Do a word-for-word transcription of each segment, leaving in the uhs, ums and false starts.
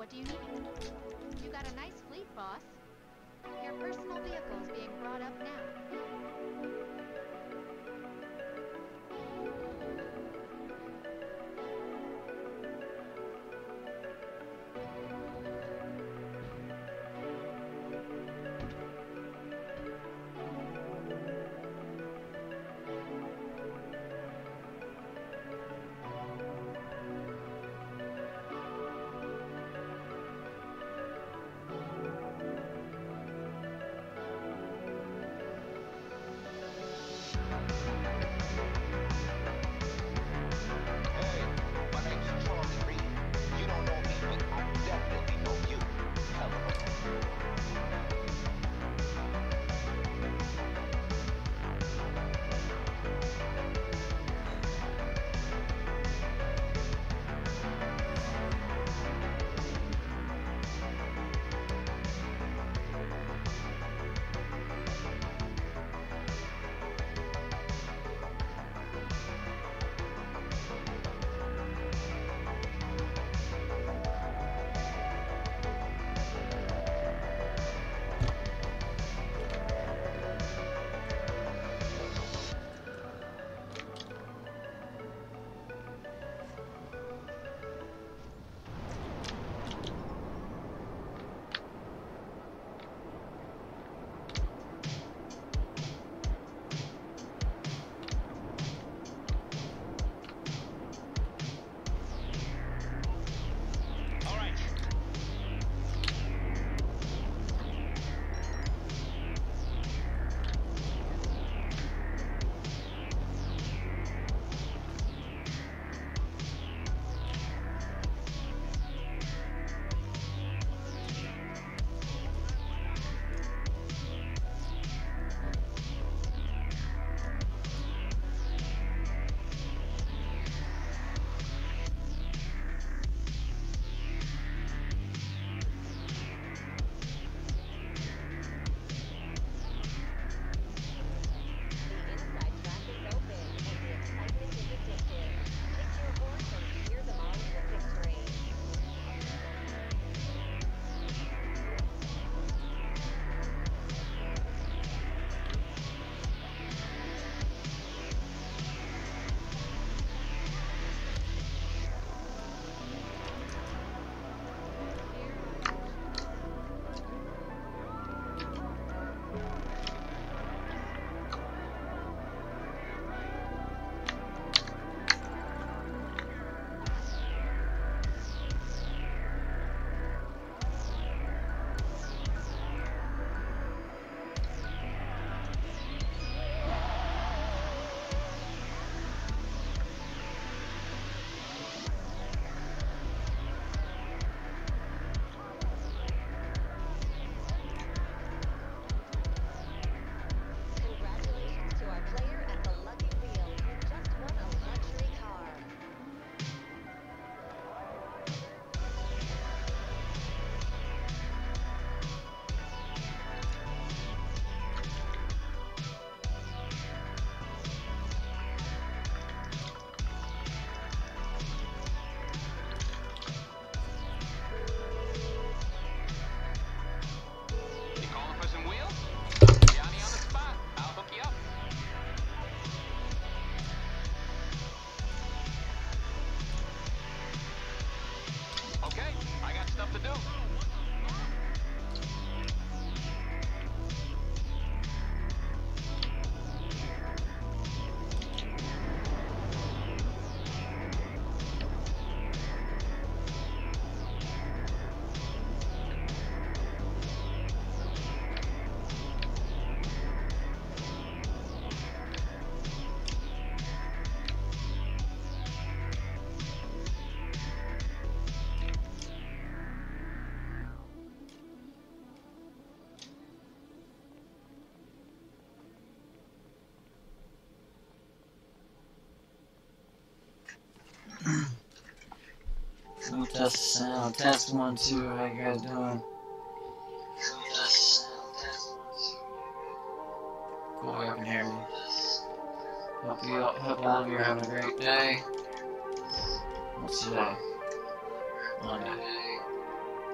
What do you need? You got a nice fleet, boss. Your personal vehicle's being brought up now. Let me test the sound. Test one, two. How you guys doing? Cool, I can hear you. Hope you all, hope all of you are having a great day. What's today? Monday.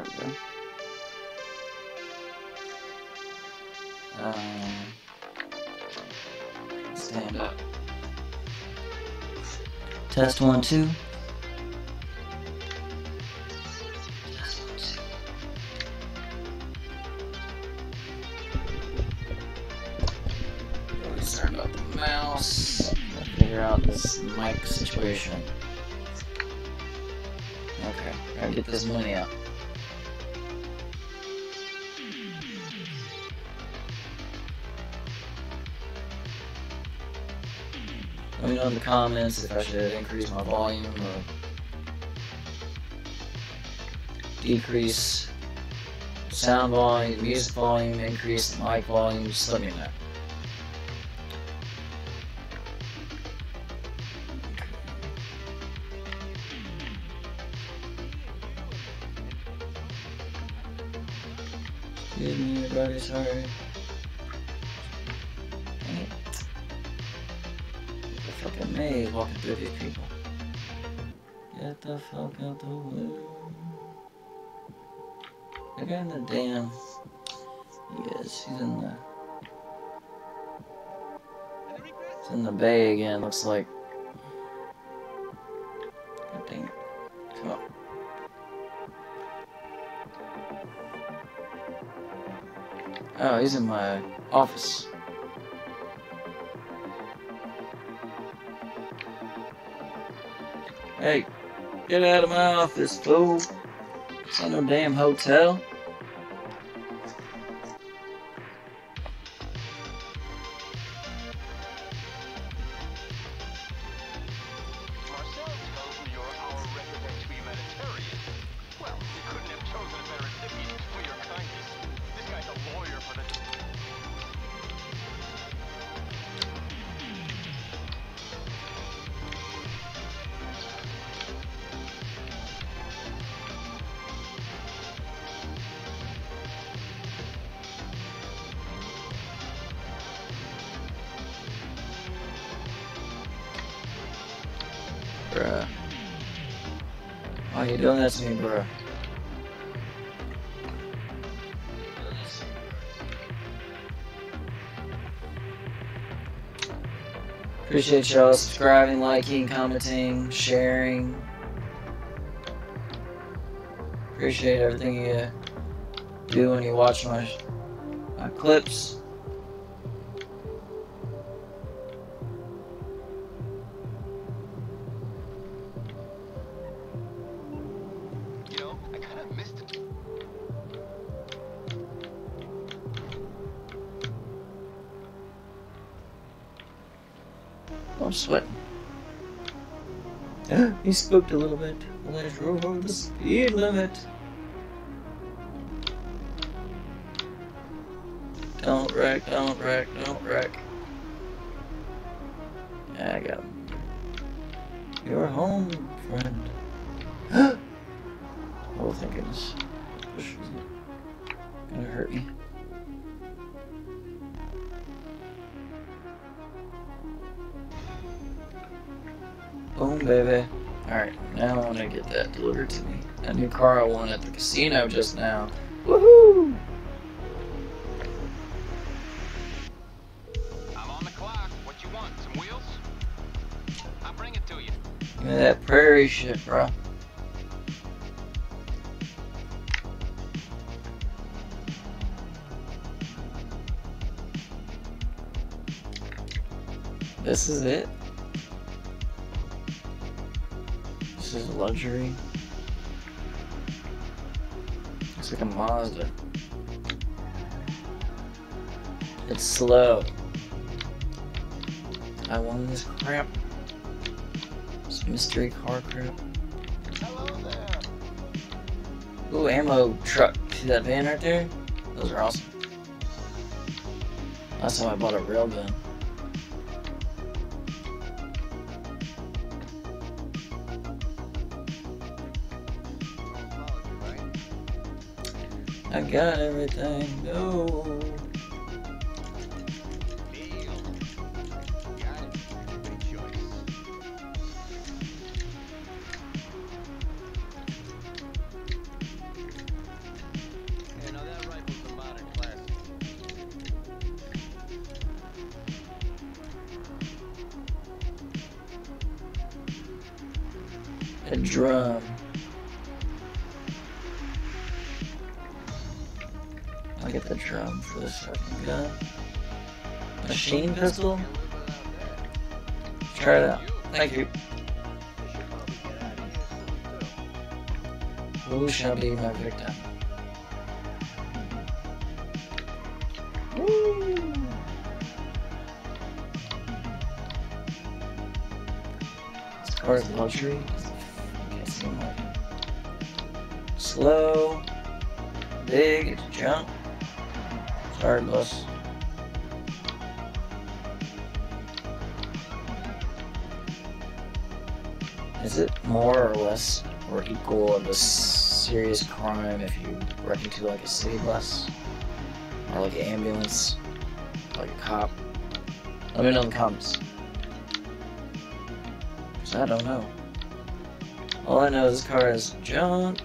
we go. Um, stand up. Test one, two. Concerned about the mouse. Figure out this mic situation. Okay, gotta get this money out. Let me know in the comments if I should increase my volume or decrease sound volume, music volume, increase the mic volume. Just let me know. Excuse me, everybody, sorry. Fucking maze walking through these people. Get the fuck out the way. The guy in the damn. He is. He's in the. He's in the bay again, looks like. God dang it. Come on. Oh, he's in my office. Hey, get out of my office, fool. It's not no damn hotel. Bruh. Why you doing that to me, bruh? Appreciate y'all subscribing, liking, commenting, sharing. Appreciate everything you do when you watch my, my clips. I'm sweating. He spooked a little bit when I drove over the speed limit. Don't wreck, don't wreck, don't wreck. Yeah, I got him. You're home, friend. Oh, thank goodness. This is gonna hurt me. Boom, baby. Alright, now I want to get that delivered to me. That new car I won at the casino just now. Woohoo! I'm on the clock. What you want? Some wheels? I'll bring it to you. Give me that prairie shit, bro. This is it? This is luxury. Looks like a Mazda. It's slow. I won this crap. This mystery car crap. Hello there. Ooh, ammo truck. See that van right there? Those are awesome. Last time I bought a rail gun. I got everything. Go. Deal. Got it. Good choice. A drum. I'll get the drum for this fucking gun. Machine pistol? Try it out. Thank you. Who shall be my victim? Woo! This car is luxury. Can't see him like it. Slow. Big. It's junk. Sorry, boss. Is it more or less or equal of a serious crime if you wreck into like a city bus or like an ambulance, like a cop? Let me know in the comments. Cause I don't know. All I know is this car is junk.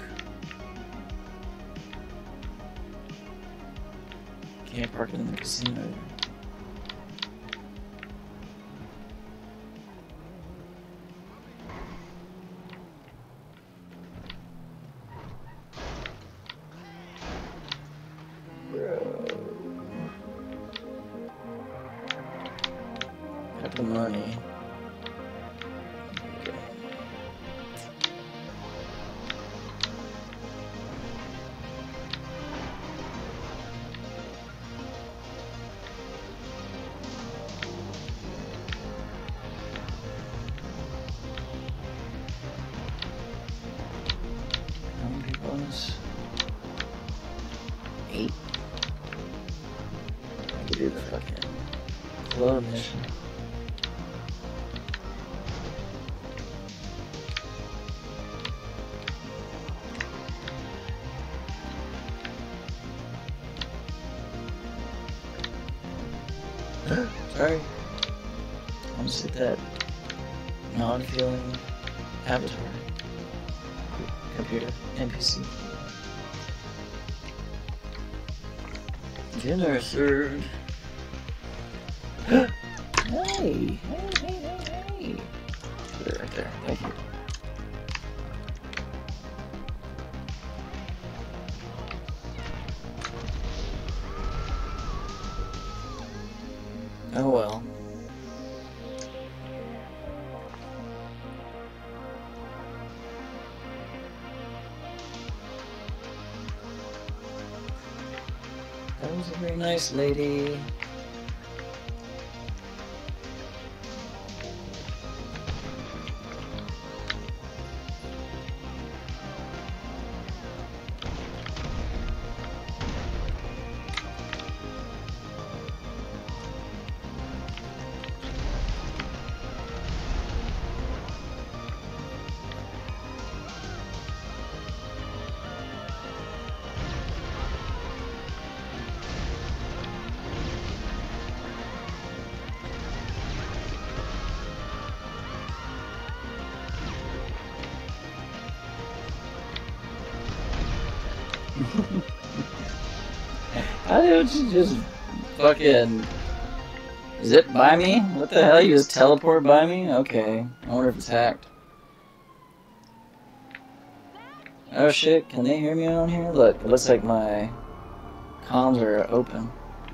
Can't park it in the casino either. Got the money. How many people on this? Eight. I could do the fucking clone mission. Sorry. I'm just at that non-feeling avatar. Computer. N P C. Dinner served. Hey! Hey, hey, hey, hey! Put it right there. Thank you. Oh well. That was a very nice lady. How did you just fucking zip by me? What the hell? You just teleport by me? Okay. I wonder if it's hacked. Oh shit, can they hear me on here? Look, it looks like my comms are open.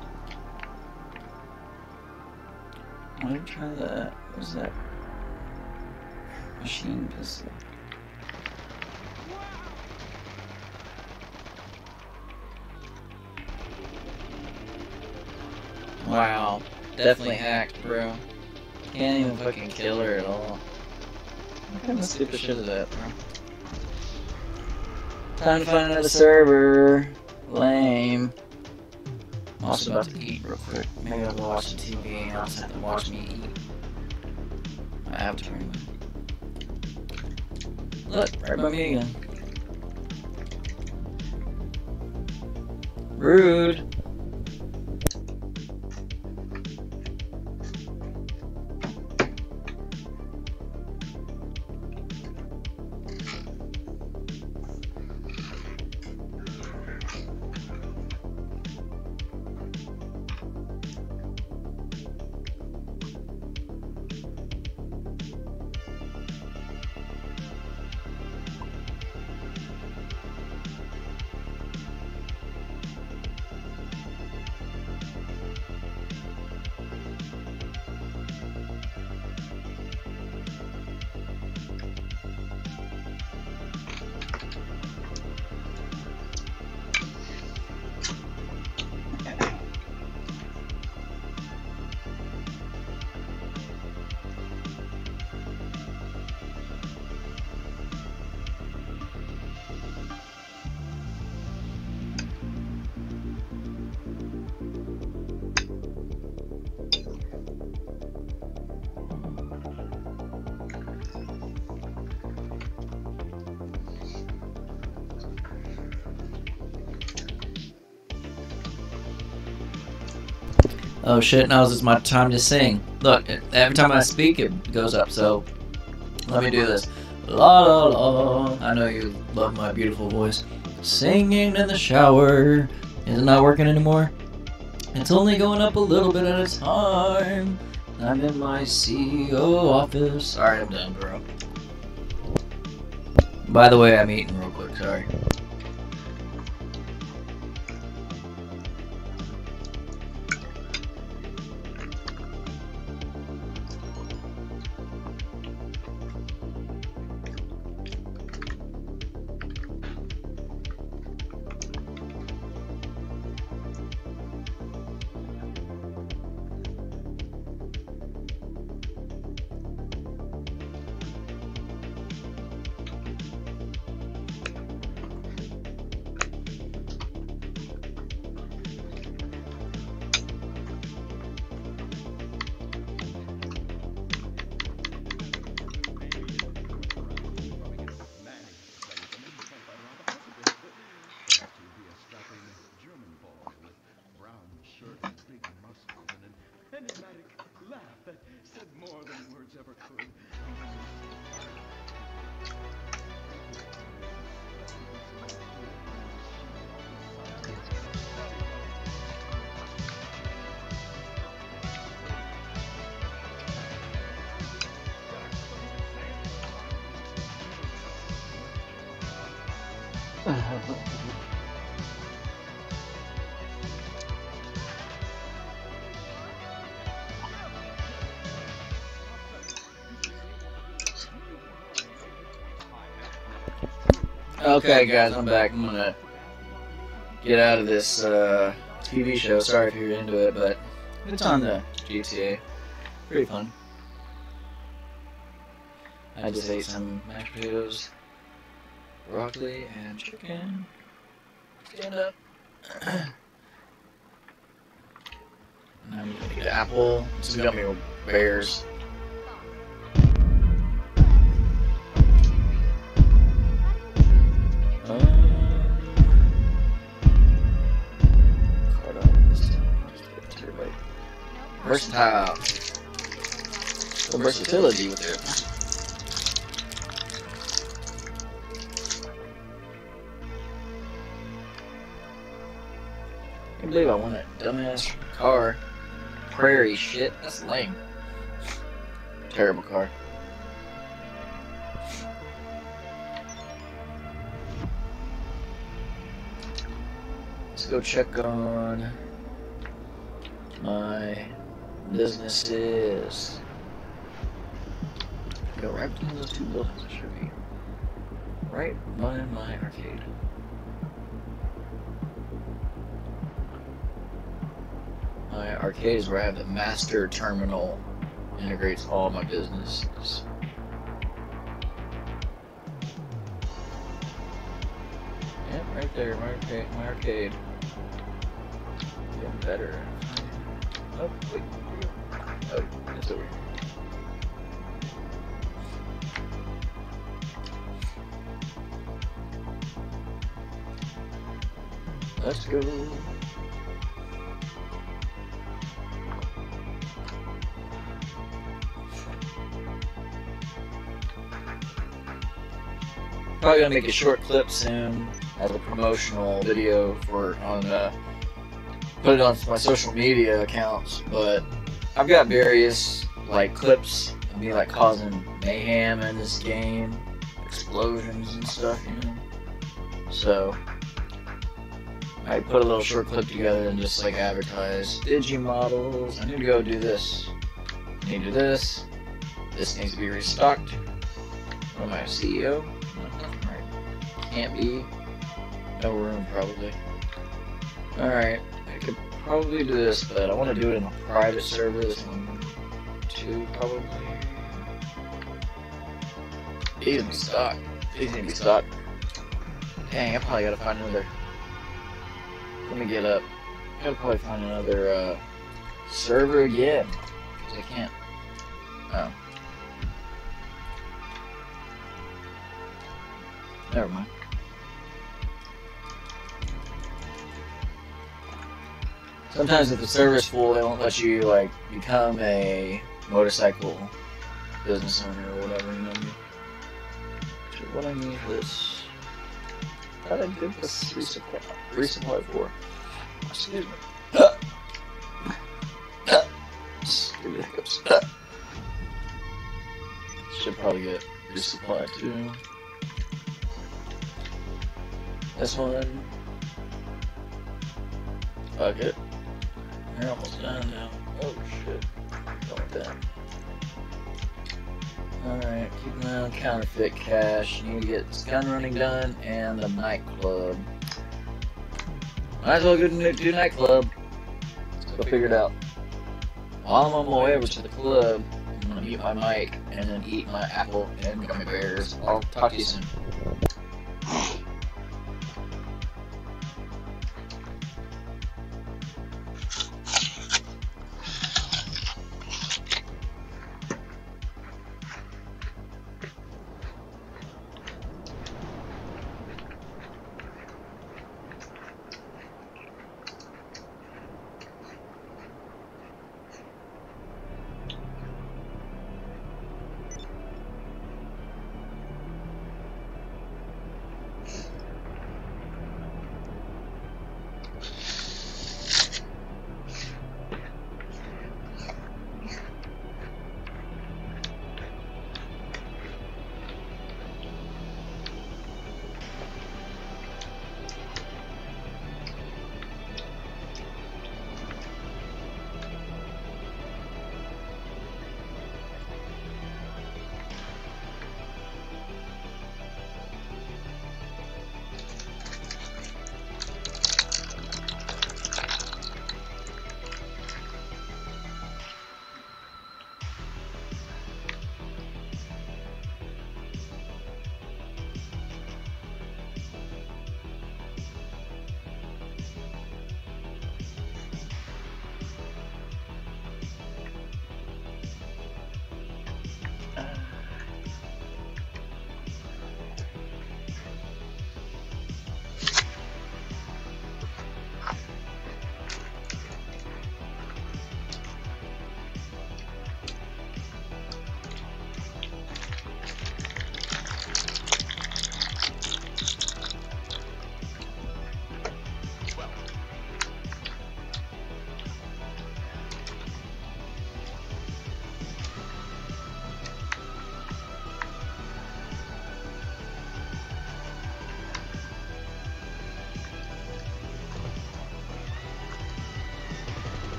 Why did I try that? What was that? Machine pistol. Wow, definitely hacked, bro. Can't even fucking kill her at all. What kind of stupid shit is that, bro? Time to find another server. Lame. I'm also about to eat real quick. Maybe I'll go watch some T V and I'll just have to watch me eat. I have to anyway. Look, right by me again. Rude. Oh shit, now is my time to sing. Look, every time I speak, it goes up, so let me do this. La la la. I know you love my beautiful voice. Singing in the shower. Is it not working anymore? It's only going up a little bit at a time. I'm in my C E O office. Alright, I'm done, bro. By the way, I'm eating real quick, sorry. Okay, guys, I'm back. I'm gonna get out of this uh, T V show. Sorry if you're into it, but it's on the G T A. Pretty fun. I just ate some mashed potatoes, broccoli, and chicken. Stand up. And I'm gonna eat an apple. This is gummy bears. Versatile. The versatility with it. I can't believe I won that dumbass car. Prairie shit. That's lame. Terrible car. Let's go check on my businesses. Go right between those two buildings. It should be right by my arcade. My arcade is where I have the master terminal. Integrates all my businesses. Yep, right there, my arcade. My arcade. Getting better. Oh, wait. Oh, it's over here. Let's go. Probably gonna make a short clip soon as a promotional video for on uh, put it on my social media accounts, but I've got various like clips of me like causing mayhem in this game, explosions and stuff, you know. So I put a little short clip together and just like advertise Digi models. I need to go do this. I need to do this. This needs to be restocked. What am I, a C E O? Right. Can't be. No room probably. Alright. I could probably do this, but I want to do it in a private server. This one too, probably. These need to be stocked. These need to be stocked. Dang, I probably gotta find another. Let me get up. I gotta probably find another uh, server again. Because I can't. Oh. Never mind. Sometimes if the server's full, they won't let you like become a motorcycle business owner or whatever. You know what I mean? Actually, what I need for this? What did I did this resupply, resupply for? Excuse me. Just give me the hiccups. Should probably get resupply too. This one. Fuck it. You're almost done now. Oh shit. Don't want that. Alright, keep an eye on counterfeit cash. You need to get this gun running done and the nightclub. Might as well go to do nightclub. Let's go figure it out. While I'm on my way over to the club, I'm gonna mute my mic and then eat my apple and gummy bears. I'll talk to you soon.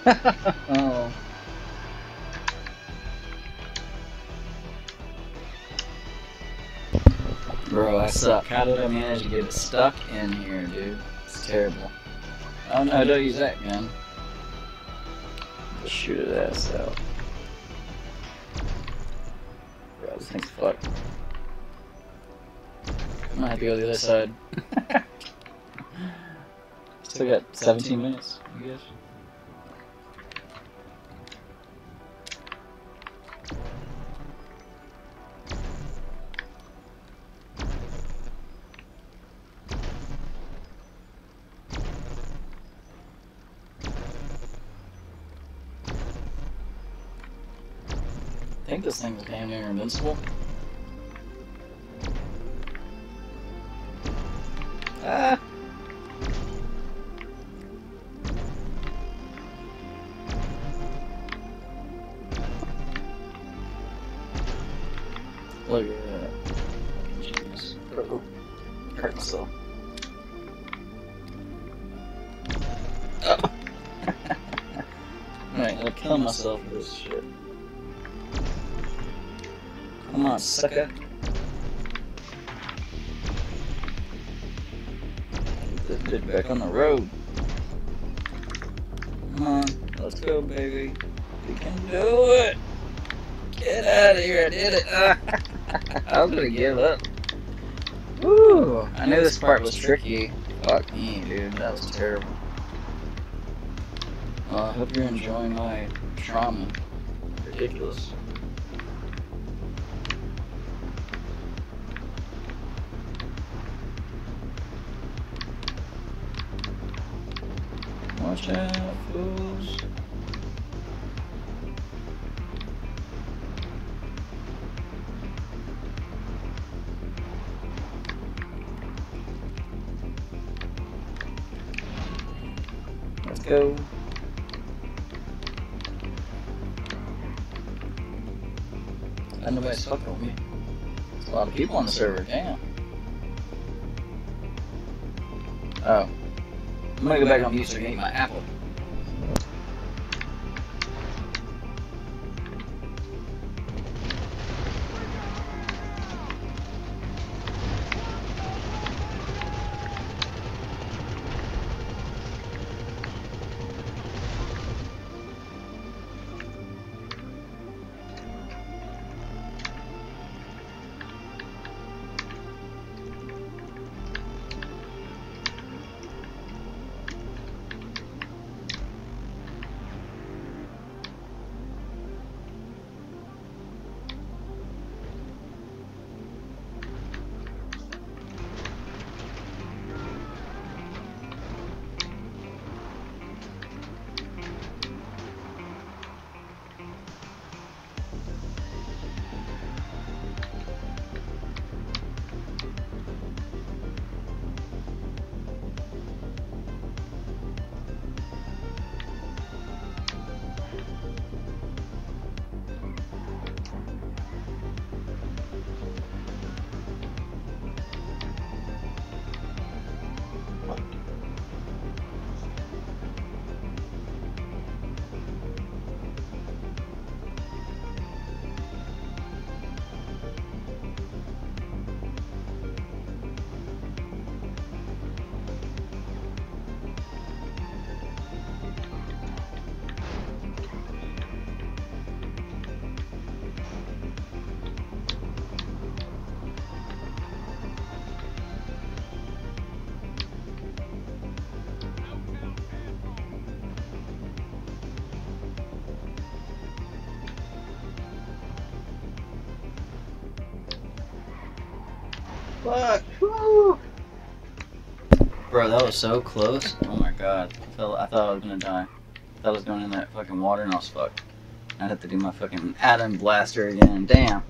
Oh. Bro, I suck. How did I manage to get it stuck in here, dude? It's terrible. Oh no, don't use that gun. Just shoot his ass out. Bro, this thing's fucked. I might have to go to the other side. Still got seventeen minutes, I guess. I think this thing's damn near invincible. Ah! Look at that. Genius. Oh, hurt myself. Oh. Alright, I'll kill myself for this shit. Come on, sucker. Get this bitch back on the road. Come on, let's go, baby. We can do it. Get out of here, I did it. I was gonna give up. Woo! I knew this part was tricky. Fuck me, dude. That was terrible. Well, I hope you're enjoying my trauma. Ridiculous. Watch out, fools. Let's go. I know nobody's fucking with me. There's a lot of people on the server, damn. Oh. I'm gonna go back on mute so I can eat my apple. Fuck! Woo! Bro, that was so close. Oh my god. I, felt, I thought I was gonna die. I thought I was going in that fucking water and I was fucked. I'd have to do my fucking atom blaster again. Damn.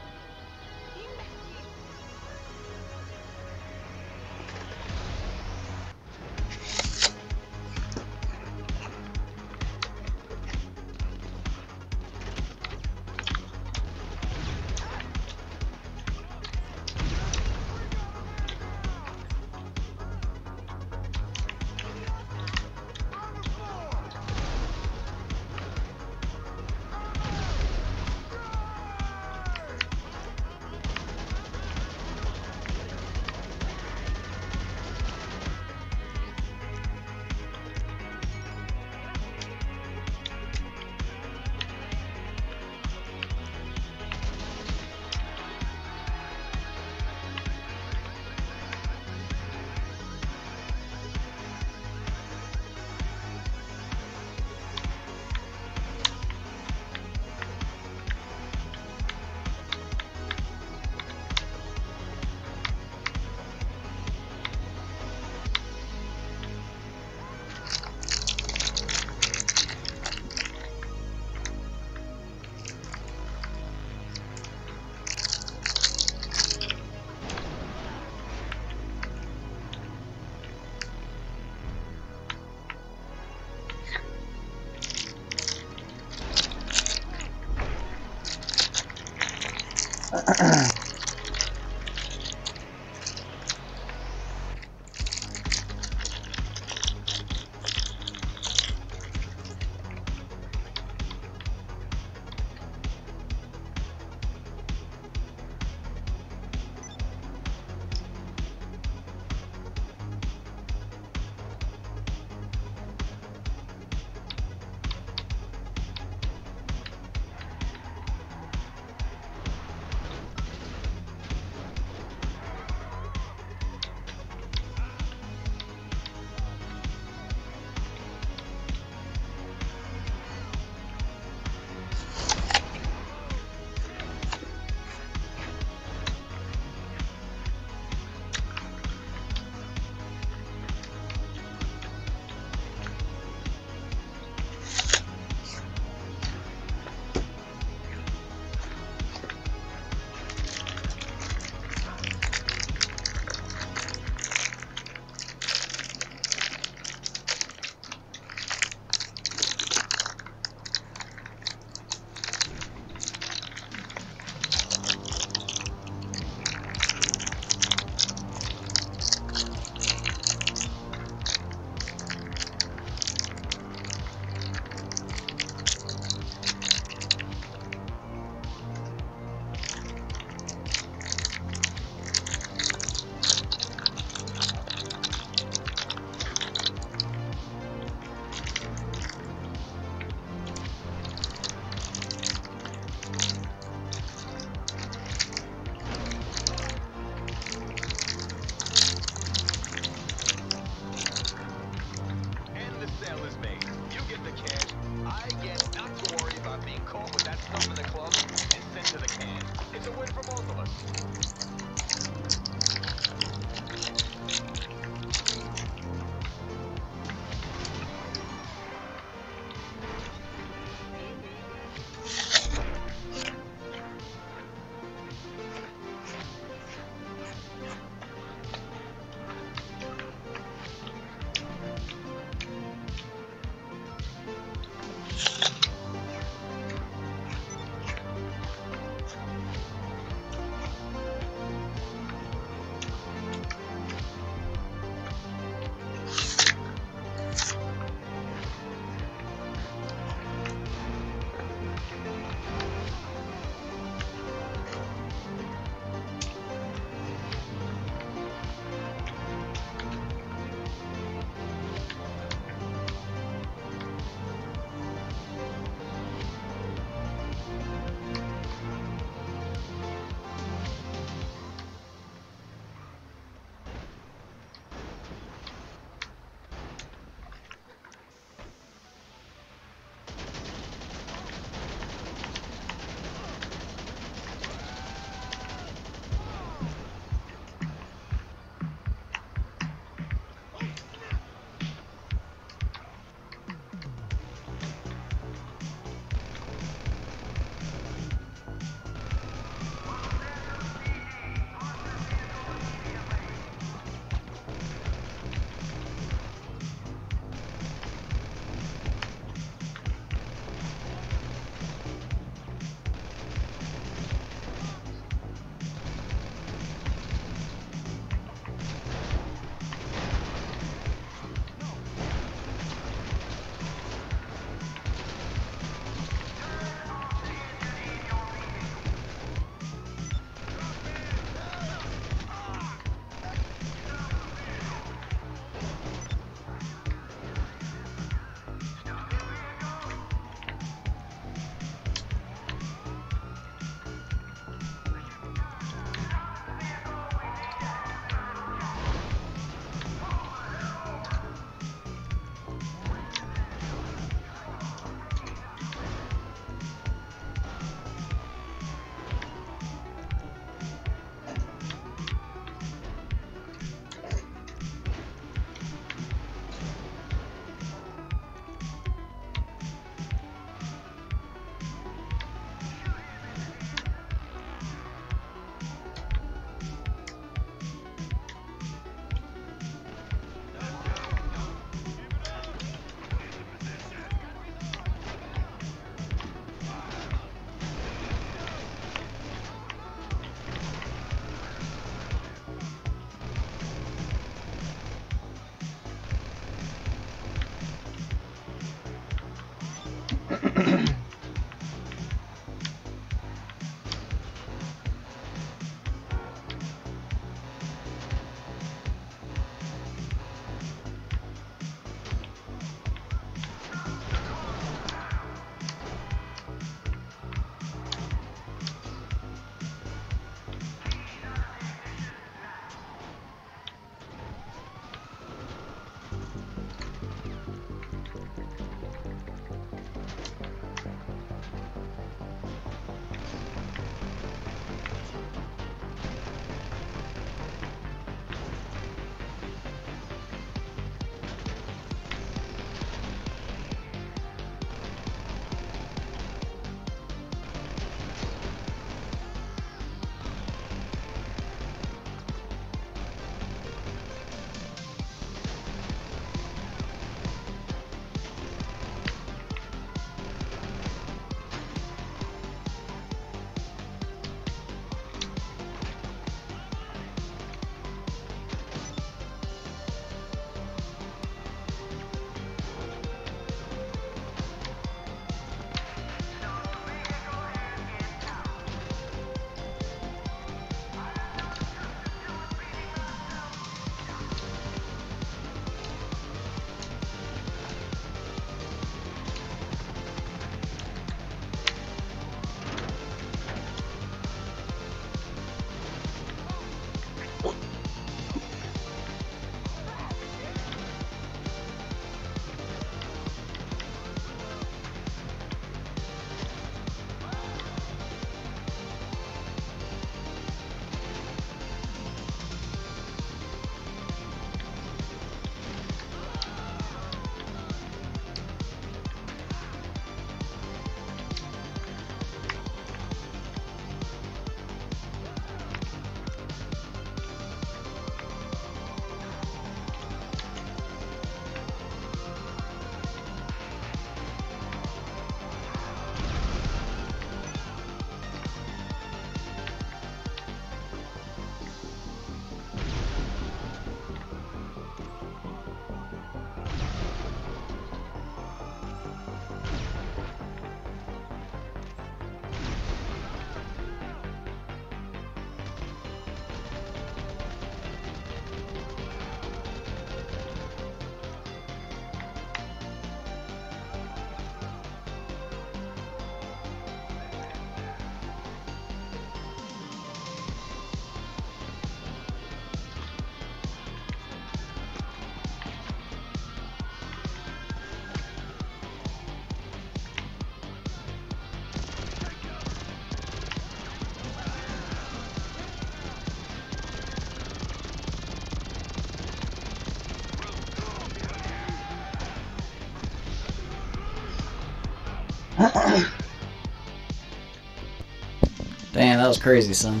Damn, that was crazy, son.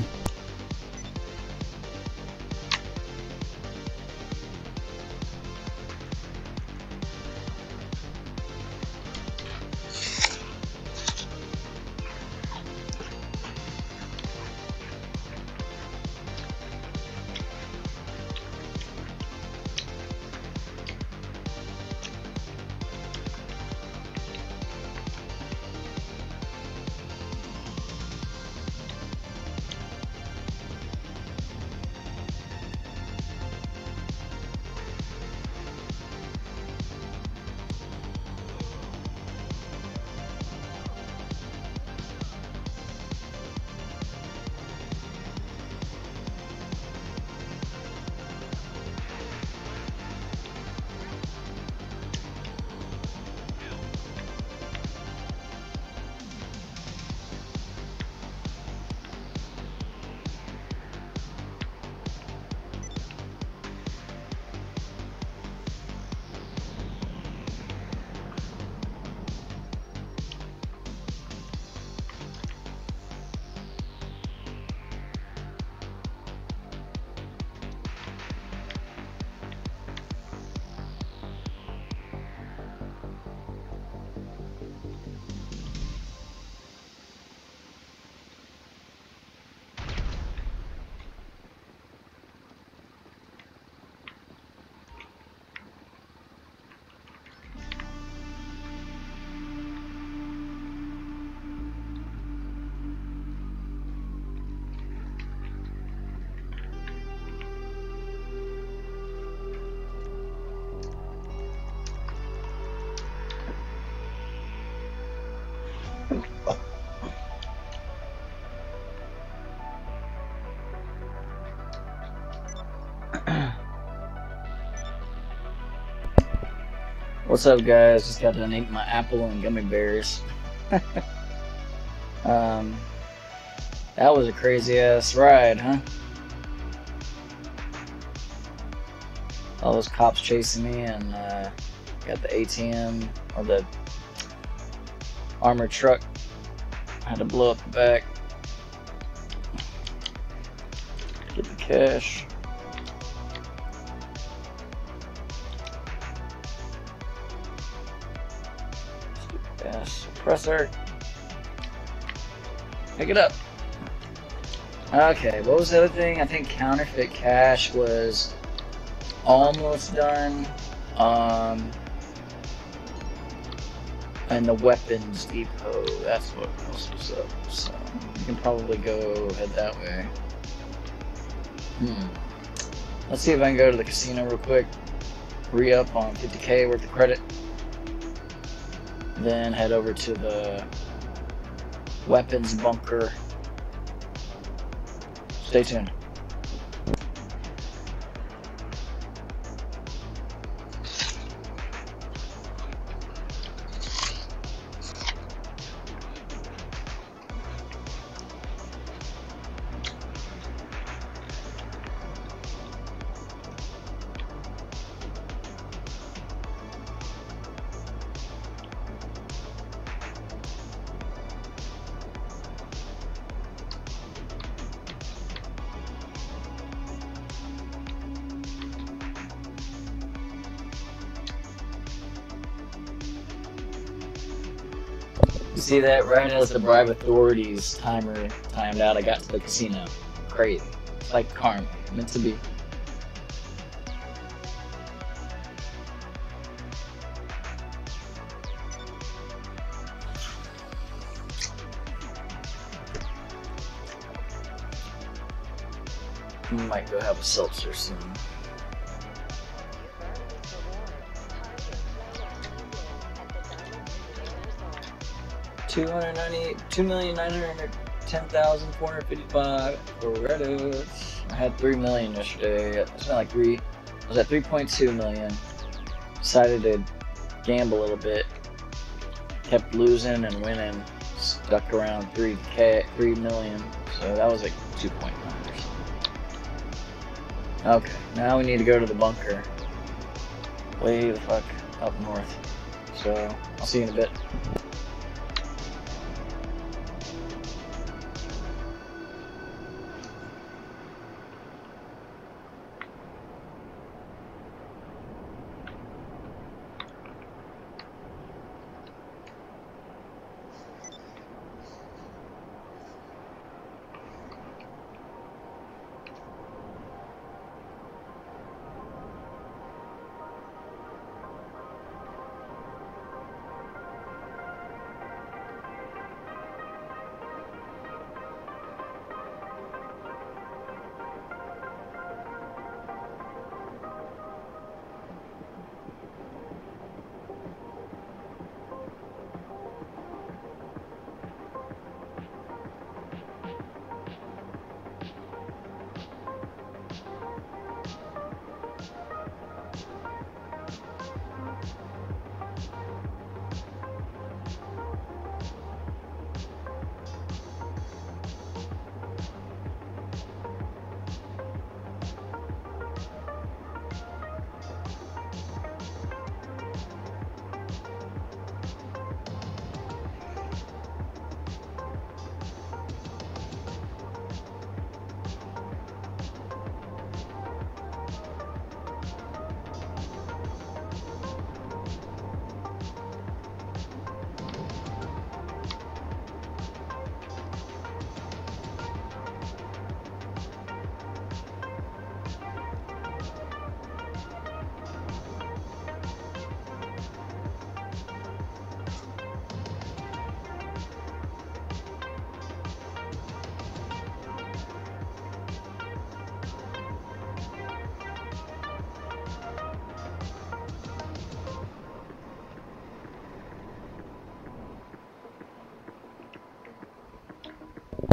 What's up, guys? Just got done eating my apple and gummy bears. um, that was a crazy ass ride, huh? All those cops chasing me, and uh, got the A T M or the armored truck. I had to blow up the back. Get the cash. Yes, suppressor. Pick it up. Okay, what was the other thing? I think counterfeit cash was almost done. Um, and the weapons depot, that's what else was up. So you can probably go head that way. Hmm. Let's see if I can go to the casino real quick. Re-up on fifty K worth of credit. Then head over to the weapons bunker. Stay tuned. You see that? Right as the bribe authorities timer timed out, I got to the casino. Crazy. It's like karma. Meant to be. Might go have a seltzer soon. Two hundred ninety, two million nine hundred ten thousand four hundred fifty-five for Reddit. I had three million yesterday. I spent like three. I was at three point two million. Decided to gamble a little bit. Kept losing and winning. Stuck around three K, three million. So that was like two point nine or something. Okay, now we need to go to the bunker. Way the fuck up north. So I'll see you in a bit.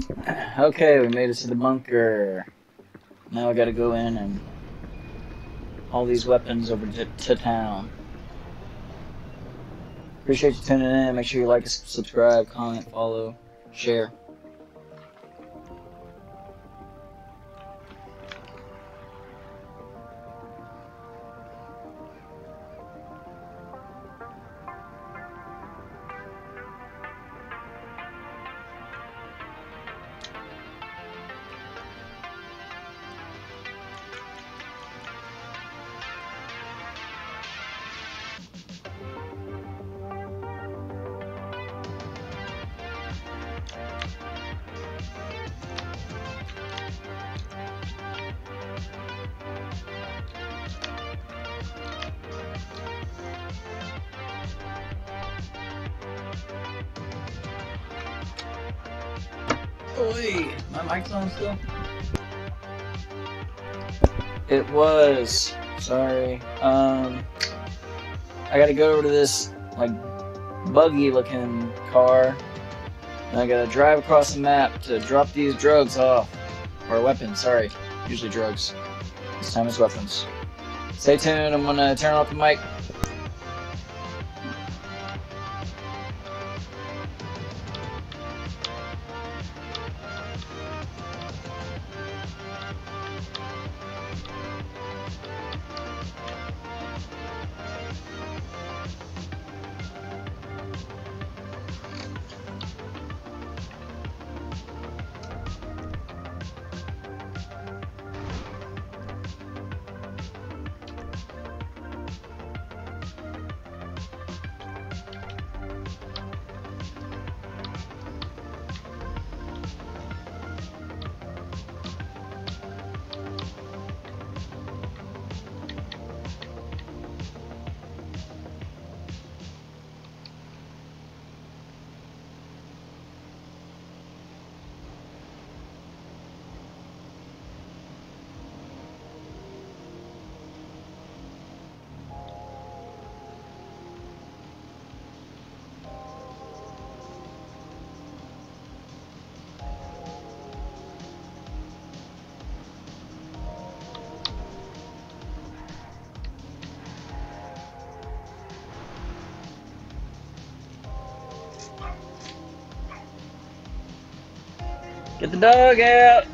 Okay, we made it to the bunker. Now I gotta go in and haul these weapons over to, to town. Appreciate you tuning in. Make sure you like, subscribe, comment, follow, share. Oi, my mic's on still? It was. Sorry. Um, I gotta go over to this, like, buggy looking car. And I gotta drive across the map to drop these drugs off. Or weapons, sorry. Usually drugs. This time it's weapons. Stay tuned, I'm gonna turn off the mic. Get the dog out!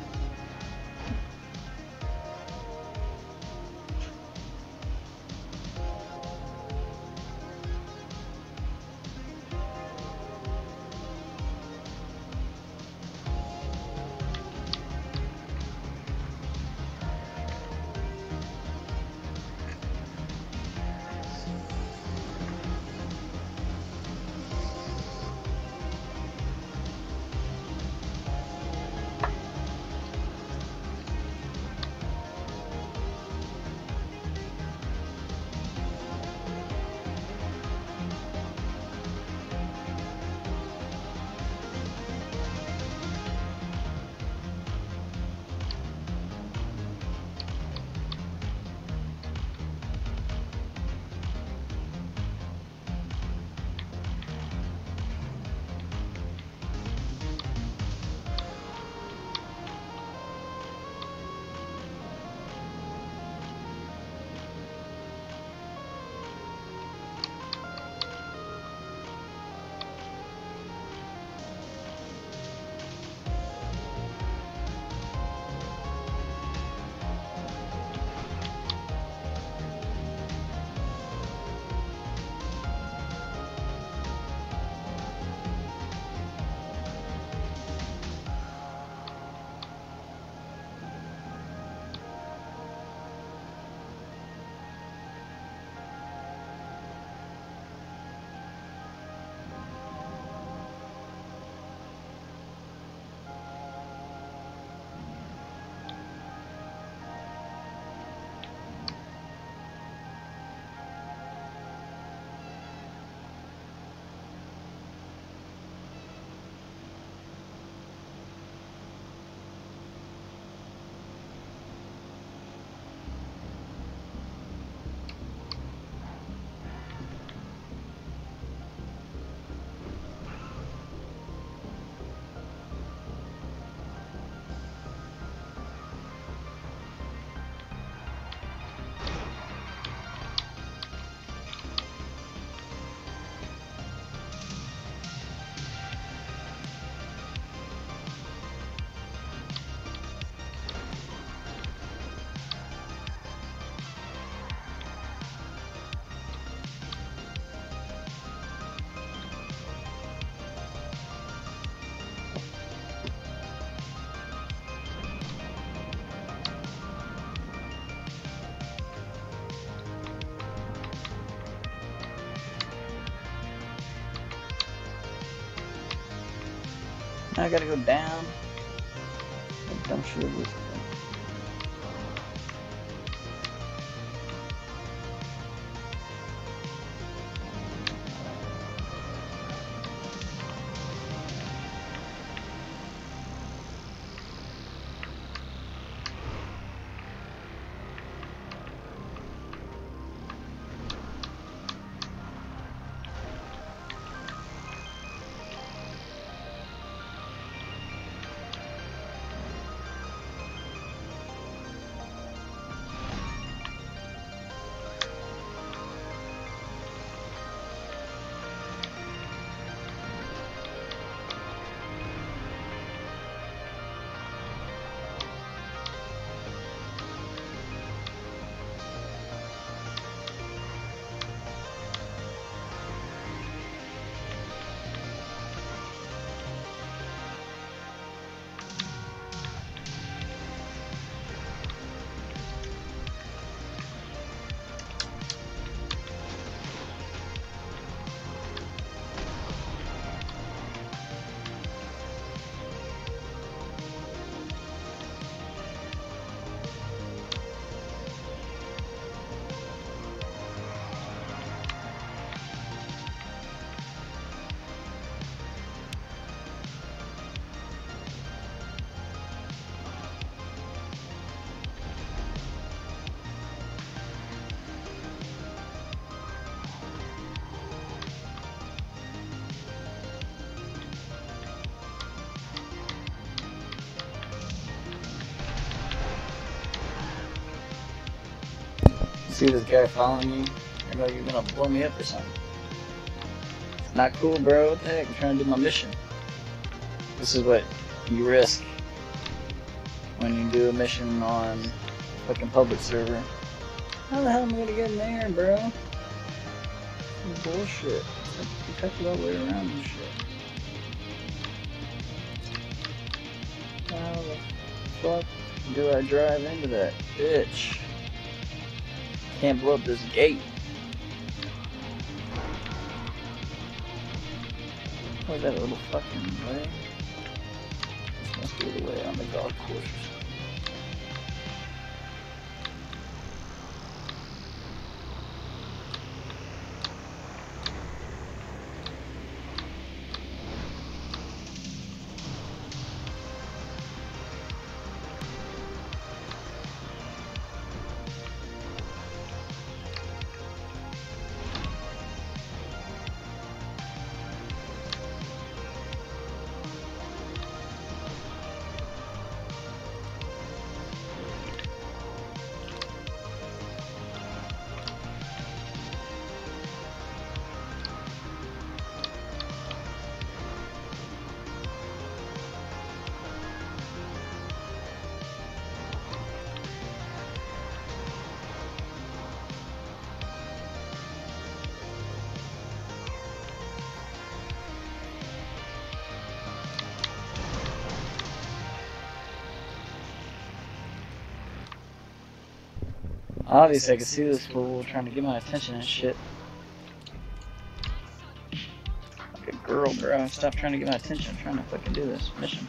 Now I gotta go down. That dumb shit was. See this guy following you? I know you're gonna blow me up or something. It's not cool, bro. What the heck? I'm trying to do my mission. This is what you risk when you do a mission on a fucking public server. How the hell am I gonna get in there, bro? This is bullshit. You cut it all the way around and shit. How the fuck do I drive into that bitch? Can't blow up this gate. Oh, is that a little fucking way? This must be the way on the golf course or something. Obviously, I can see this fool trying to get my attention and shit. Like a girl, bro. Stop trying to get my attention. I'm trying to fucking do this mission.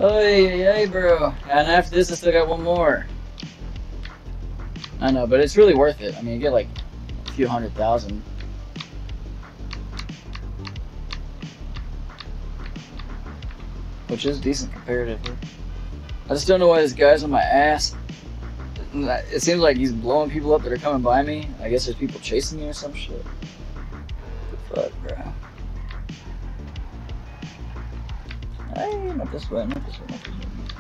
Oh, yeah, yeah, bro. And after this, I still got one more. I know, but it's really worth it. I mean, you get like a few hundred thousand. Which is decent comparatively. I just don't know why this guy's on my ass. It seems like he's blowing people up that are coming by me. I guess there's people chasing me or some shit. What the fuck, bro? Hey, not this way, not this way, not this way.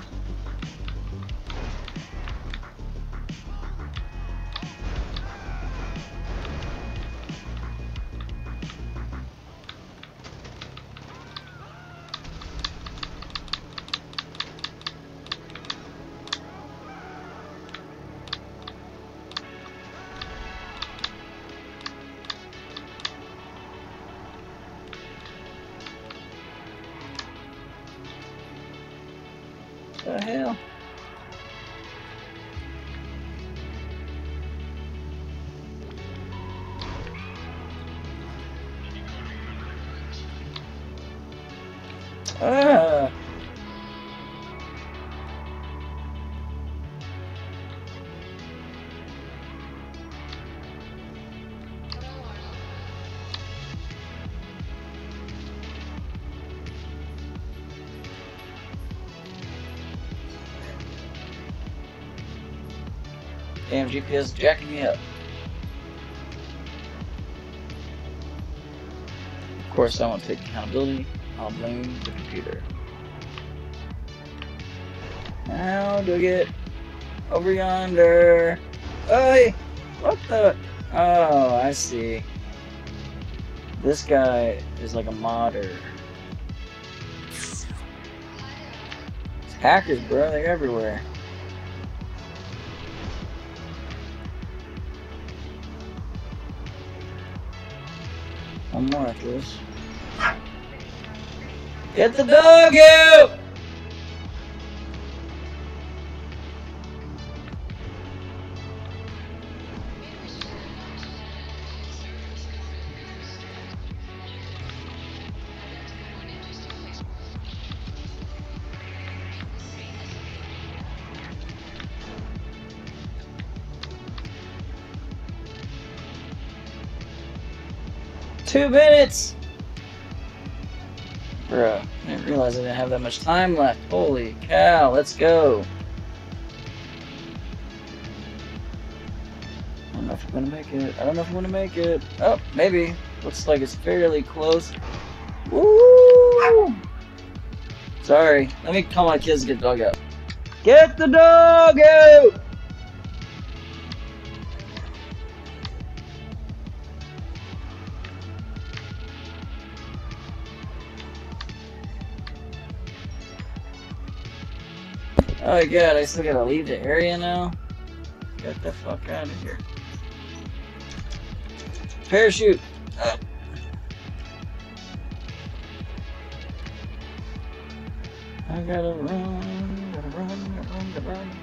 What the hell? Ah. Damn, G P S is jacking me up. Of course, I won't take accountability. I'll blame the computer. How do I get over yonder? Hey! What the? Oh, I see. This guy is like a modder. It's hackers, bro. They're everywhere. One more after this. Get the dog out! Two minutes! Bruh, I didn't realize I didn't have that much time left. Holy cow, let's go. I don't know if I'm gonna make it. I don't know if I'm gonna make it. Oh, maybe. Looks like it's fairly close. Woo! Sorry. Let me call my kids to get the dog out. Get the dog out! Oh my god, I still gotta leave the area now? Get the fuck out of here. Parachute! Oh. I gotta run, gotta run, gotta run, gotta run.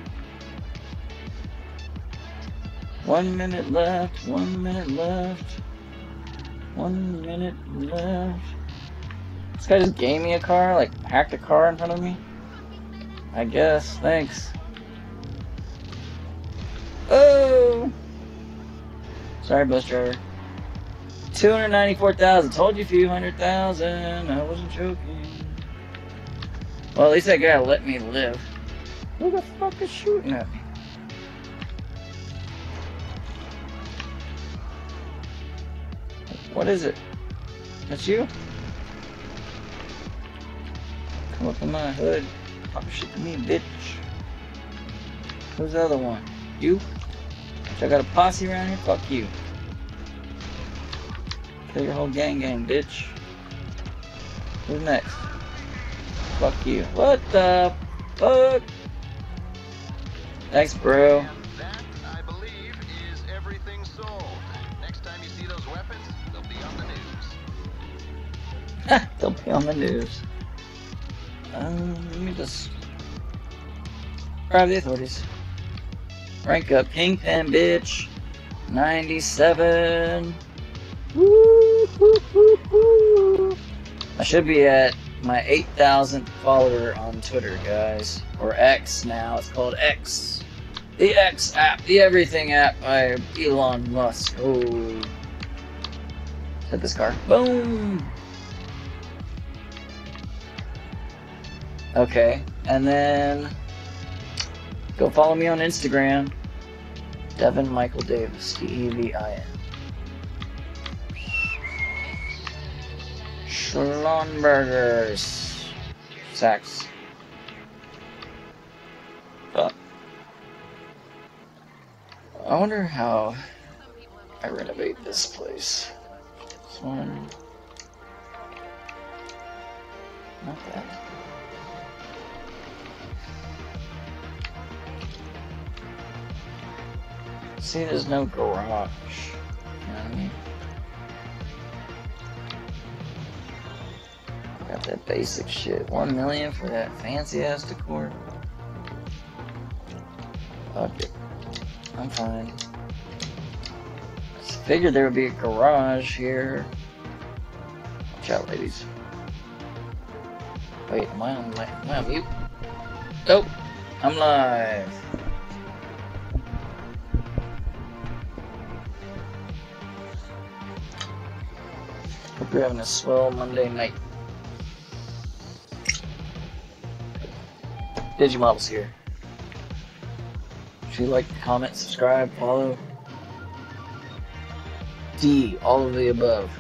One minute left, one minute left. One minute left. This guy just gave me a car, like hacked a car in front of me? I guess, thanks. Oh! Sorry, bus driver. two hundred ninety-four thousand. Told you a few hundred thousand. I wasn't joking. Well, at least that guy let me live. Who the fuck is shooting at me? What is it? That's you? Come up in my hood. Pop shit to me, bitch. Who's the other one? You? I got a posse around here? Fuck you. Kill your whole gang gang, bitch. Who's next? Fuck you. What the fuck? Thanks, bro. And that, I believe, is everything sold. Next time you see those weapons, they'll be on the news. They'll be on the news. Um, let me just grab the authorities. Rank up, Kingpin, bitch. ninety-seven. Woo, woo, woo, woo. I should be at my eight thousandth follower on Twitter, guys. Or X now, it's called X. The X app, the everything app by Elon Musk. Oh. Hit this car. Boom! Okay, and then go follow me on Instagram. Devin Michael Davis, D E V I N. Schlonbergers. Sacks. Fuck. I wonder how I renovate this place. This one. Not that. See, there's no garage. You know what I mean? Got that basic shit. One million for that fancy ass decor. Fuck it. I'm fine. Just figured there would be a garage here. Watch out, ladies. Wait, am I on, am I on mute? Nope. I'm live. Hope you're having a swell Monday night. Digimodels here. If you like, comment, subscribe, follow. D, all of the above.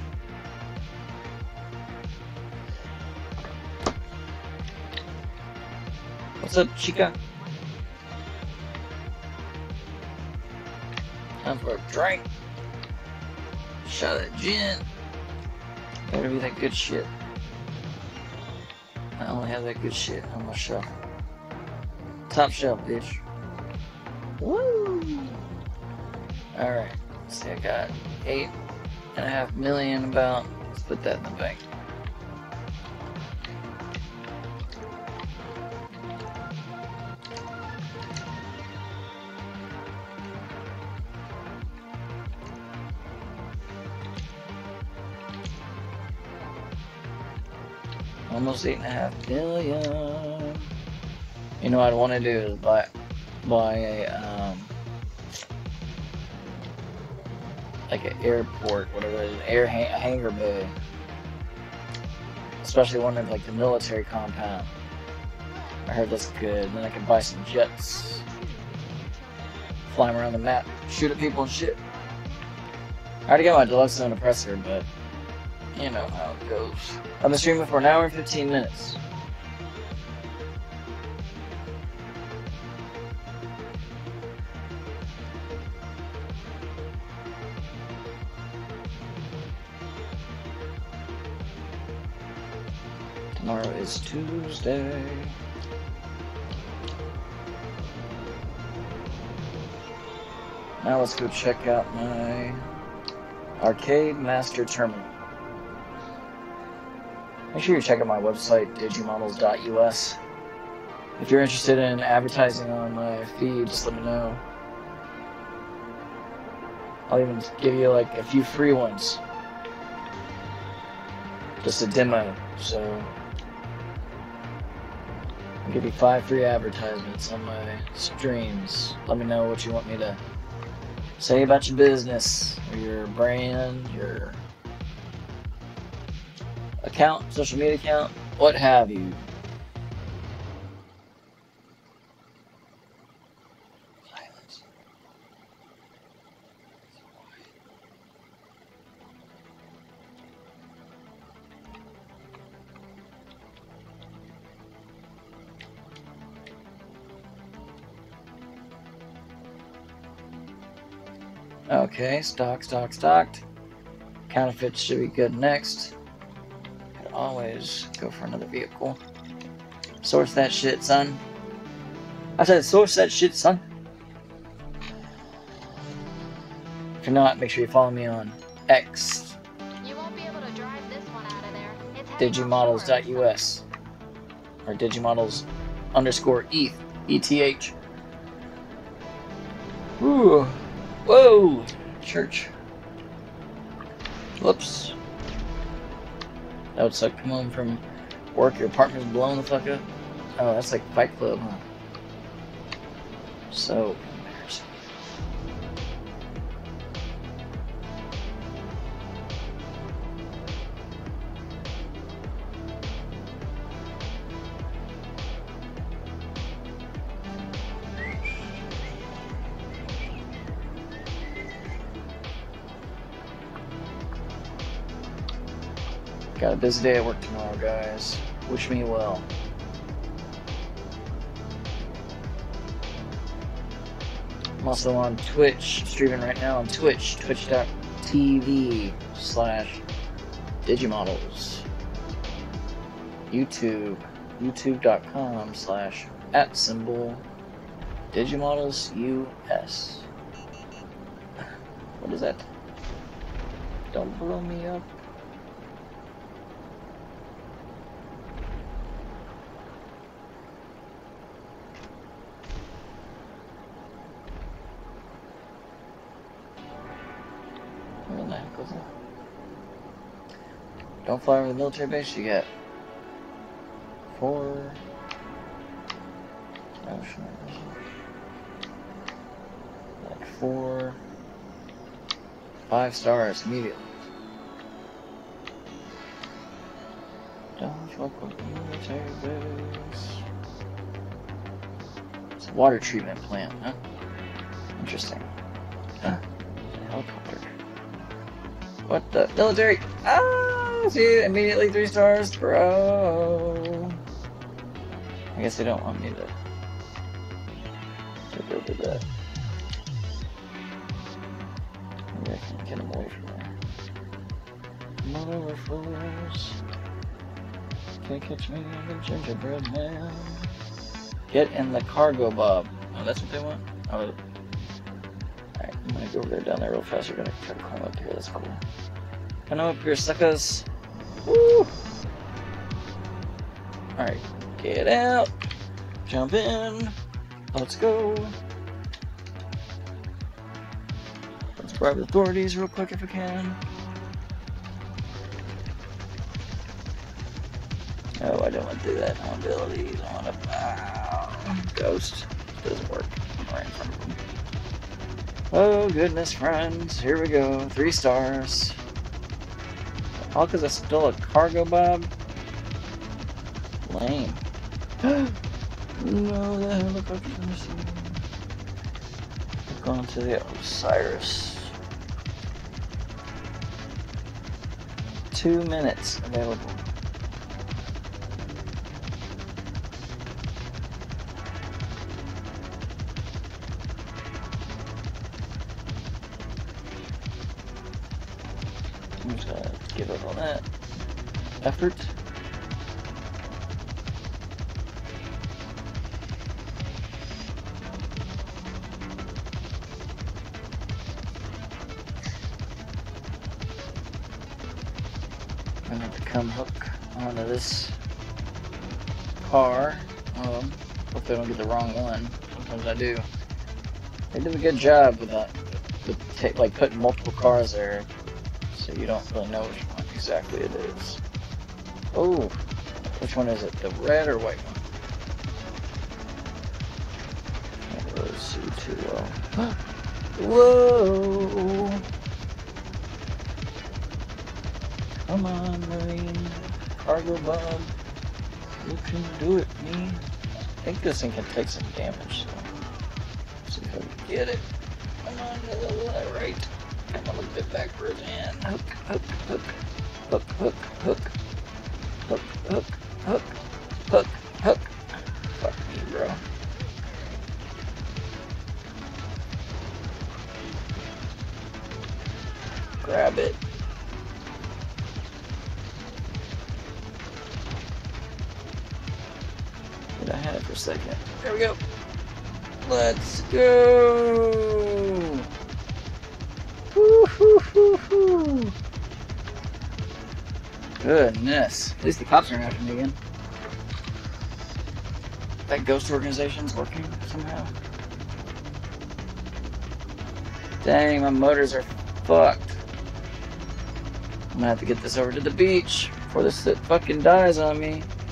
What's up, chica? Time for a drink. Shot of gin. Better be that good shit. I only have that good shit on my shelf. Top shelf, bitch. Woo! Alright. See, I got eight and a half million about. Let's put that in the bank. Almost eight and a half billion. You know what I'd want to do is buy, buy a, um, like an airport, whatever it is, an air ha hangar bay. Especially one of like the military compound. I heard that's good. Then I can buy some jets. Fly them around the map, shoot at people and shit. I already got my deluxe zone oppressor, but you know how it goes. I've been streaming for an hour and fifteen minutes. Tomorrow is Tuesday. Now let's go check out my Arcade Master Terminal. Make sure you check out my website, digimodels dot U S. If you're interested in advertising on my feed, just let me know. I'll even give you like a few free ones. Just a demo, so I'll give you five free advertisements on my streams. Let me know what you want me to say about your business, or your brand, your account, social media account, what have you. Silence. Okay, stock, stock, stocked. Counterfeits should be good next. Always go for another vehicle. Source that shit, son. I said source that shit, son. If you're not, make sure you follow me on X. You won't be able to drive this one out of there. It's digimodels dot U S or digimodels underscore E T H. E T H. Ooh. Whoa! Church. Whoops. That would suck. Come home from Work, your apartment's blown the fuck up. Oh, that's like Fight Club, huh? So embarrassing. Got a busy day at work tomorrow, guys. Wish me well. I'm also on Twitch, streaming right now on Twitch, twitch.tv slash Digimodels. YouTube, youtube.com slash at symbol Digimodels U S. What is that? Don't blow me up. Don't fly over the military base, you get four. Oh, sure. Like four. Five stars immediately. Don't fuck with the military base. It's a water treatment plant, huh? Interesting. Huh. Helicopter. What the? Military! Ah! See, immediately three stars, bro. I guess they don't want me to, to go to that. Maybe I can get them away from there. Mother overflows. Can't catch me in the gingerbread man. Get in the cargo, Bob. Oh, that's what they want? Oh. Alright, I'm gonna go over there down there real fast. We're gonna try to climb up here. That's cool. Come up here, suckers. Woo! Alright, get out. Jump in. Let's go. Let's bribe the authorities real quick if we can. Oh, I don't want to do that. I want abilities. I want to. Ah, ghost. Doesn't work. I'm right in front of them. Oh, goodness, friends. Here we go. Three stars. All because I stole a cargo, Bob? Lame. No, the helicopter's missing. We're going to the Osiris. Two minutes available. I'm just gonna give up on that effort. I'm gonna have to come hook onto this car. Um, hopefully I don't get the wrong one. Sometimes I do. They did a good job with that, with like putting multiple cars there. So you don't really know which one exactly it is. Oh, which one is it? The red or white one? Can't really see too well. Whoa! Come on, Marine. Cargo Bob. You can do it, me. I think this thing can take some damage, so let's see if I can get it. Come on, to the right. Come on, a little bit backwards and hook, hook, hook, hook, hook, hook, hook, hook, hook, hook, hook. Fuck me, bro. Grab it. Wait, I had it for a second. There we go. Let's go. Woo, hoo, hoo, hoo. Goodness. At least the cops aren't after me again. That ghost organization's working somehow. Dang, my motors are fucked. I'm gonna have to get this over to the beach before this shit fucking dies on me.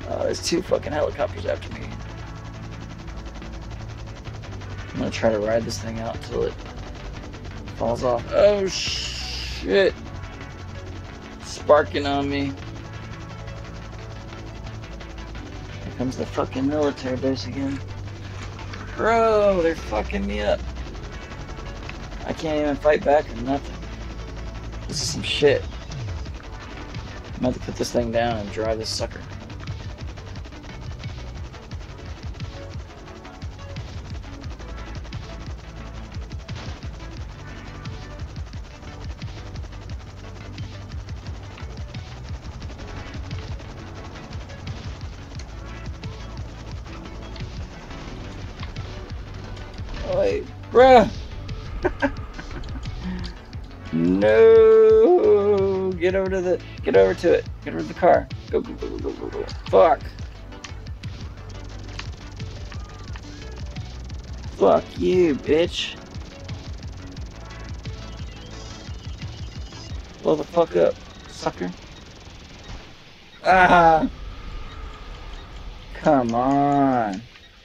Oh, there's two fucking helicopters after me. I'm gonna try to ride this thing out until it falls off. Oh shit! Sparking on me. Here comes the fucking military base again. Bro, they're fucking me up. I can't even fight back or nothing. This is some shit. I'm about to put this thing down and drive this sucker. Wait, bruh! No! Get over to the, get over to it. Get over to the car. Go, go, go, go, go, go. Fuck. Fuck you, bitch. Blow the fuck up, sucker. Ah! Come on.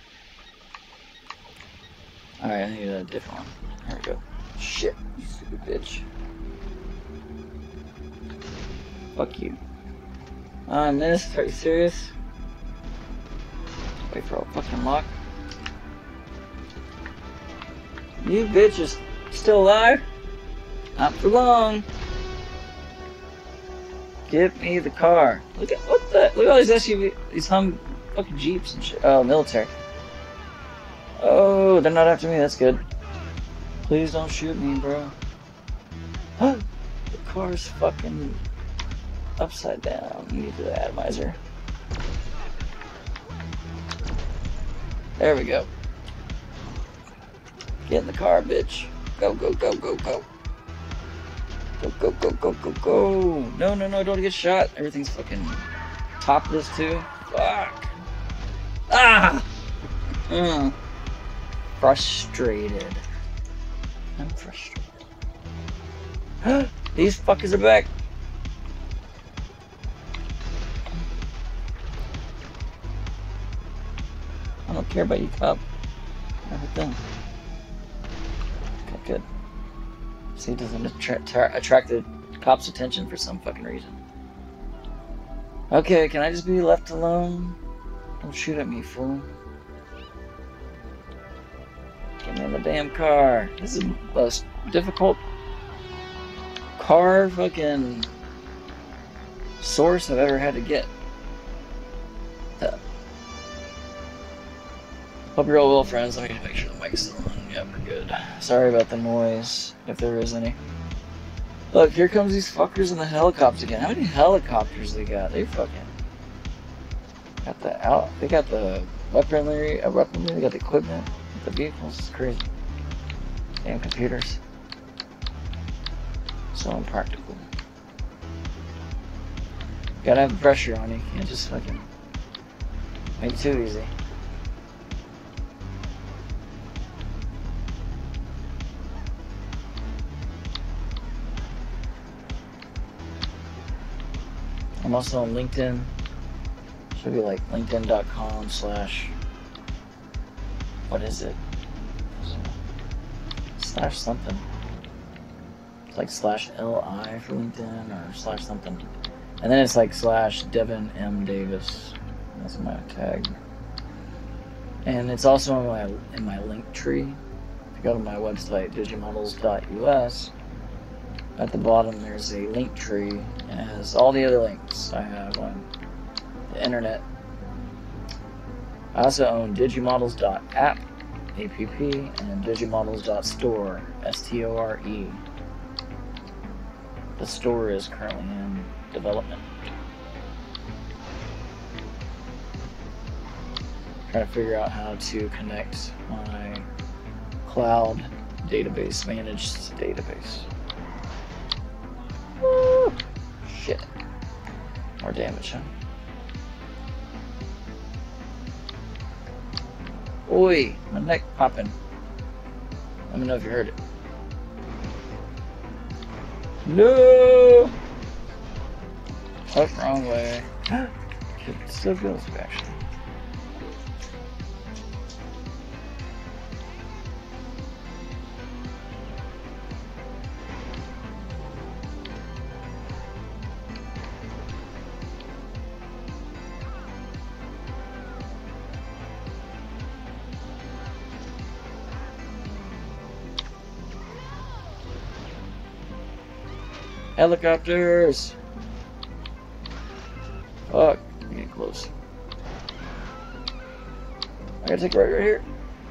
Alright, I need a different one. There we go. Shit, you stupid bitch. Fuck you. On this, are you serious? Wait for a fucking lock. You bitch is still alive? Not for long. Give me the car. Look at what the look at all these S U Vs, these hum fucking Jeeps and shit. Oh, military. Oh, they're not after me, that's good. Please don't shoot me, bro. The car's fucking upside down. You need the atomizer. There we go. Get in the car, bitch. Go, go, go, go, go. Go, go, go, go, go, go. No, no, no, don't get shot. Everything's fucking topless, too. Fuck. Ah! Mm. Frustrated. I'm frustrated. These fuckers are back. I don't care about you, cop. Never done. Okay, good. See, it doesn't attra attract the cops' attention for some fucking reason. Okay, can I just be left alone? Don't shoot at me, fool. Get me in the damn car. This is the most difficult car fucking source I've ever had to get. Uh, hope you're all well, friends. Let me make sure the mic's still on. Yeah, we're good. Sorry about the noise, if there is any. Look, here comes these fuckers in the helicopters again. How many helicopters they got? They fucking got the out. They got the weaponry. Uh, weaponry. They got the equipment. The vehicles. It's crazy. Damn computers. So impractical. Gotta have the pressure on you. You can't just fucking make it too easy. I'm also on LinkedIn. Should be like linkedin dot com slash what is it? Slash something. It's like slash L I for LinkedIn or slash something. And then it's like slash Devin M Davis. That's my tag. And it's also in my in my link tree. If you go to my website digimodels dot U S, at the bottom there's a link tree and it has all the other links I have on the internet. I also own digimodels dot app, A P P, and digimodels dot store, S T O R E. The store is currently in development. Trying to figure out how to connect my cloud database, managed database. Woo! Shit. More damage, huh? Oi, my neck popping. Let me know if you heard it. No! Oh, wrong way. It still goes, actually. Helicopters! Fuck, I'm getting close. I gotta take right, right here.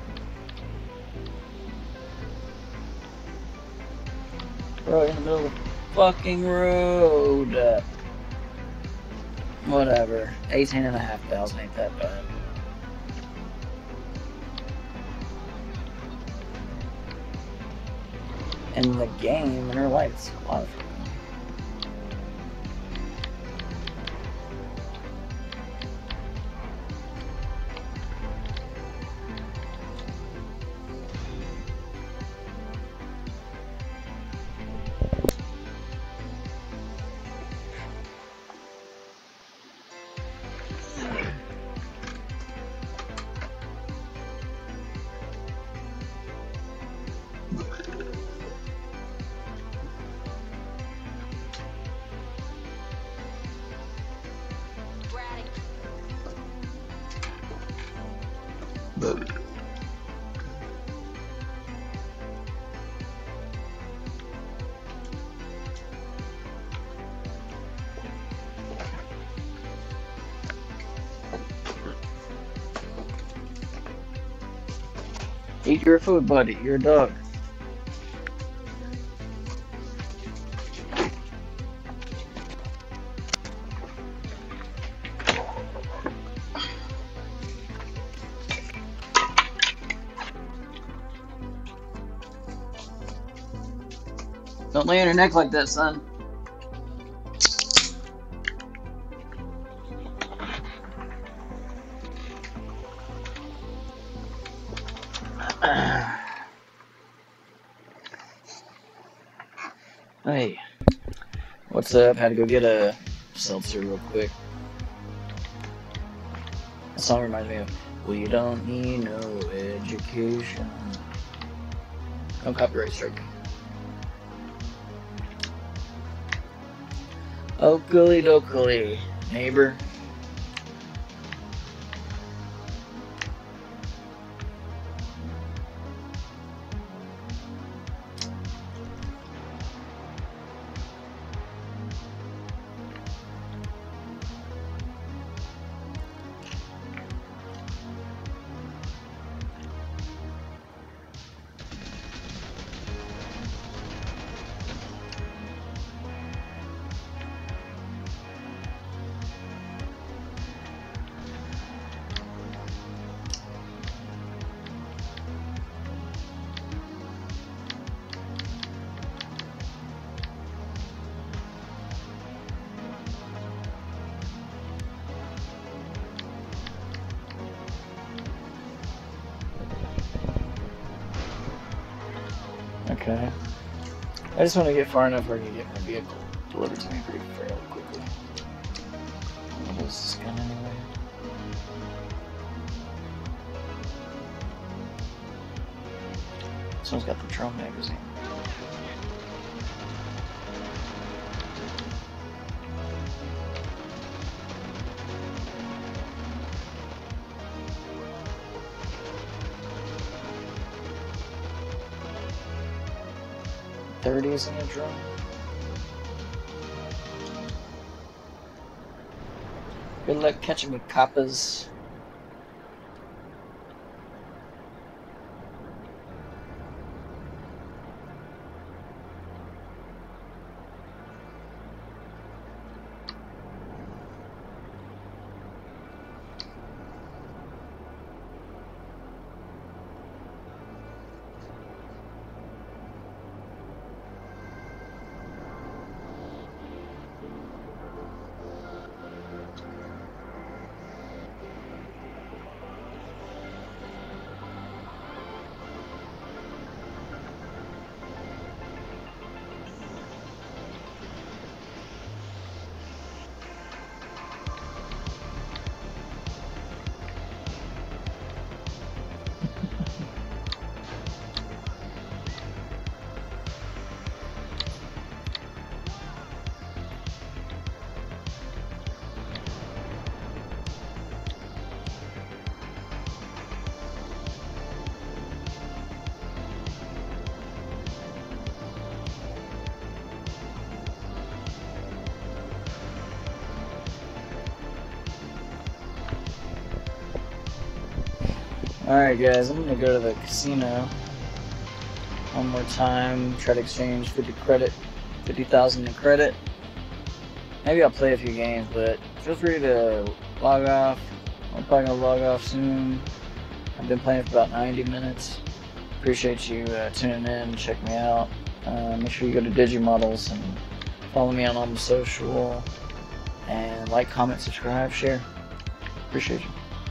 Right in the middle of the fucking road. Uh, whatever. eighteen and a half thousand ain't that bad. In the game, in real life, it's a lot of fun. Eat your food, buddy. You're a dog. Don't lay on your neck like that, son. Hey, what's up? Had to go get a seltzer real quick. That song reminds me of "We Don't Need No Education." No copyright strike. Oakley dokley, neighbor. Okay. I just want to get far enough where I can get my vehicle delivered to me pretty fairly quickly. What is this gun anyway? This one's got the Patron magazine. thirties in a drum. Good luck catching me, coppers. Alright guys, I'm gonna go to the casino one more time, try to exchange fifty credit, fifty thousand in credit. Maybe I'll play a few games, but feel free to log off. I'm probably gonna log off soon. I've been playing for about ninety minutes. Appreciate you uh, tuning in, check me out. Uh, make sure you go to Digimodels and follow me on all the social. And like, comment, subscribe, share. Appreciate you.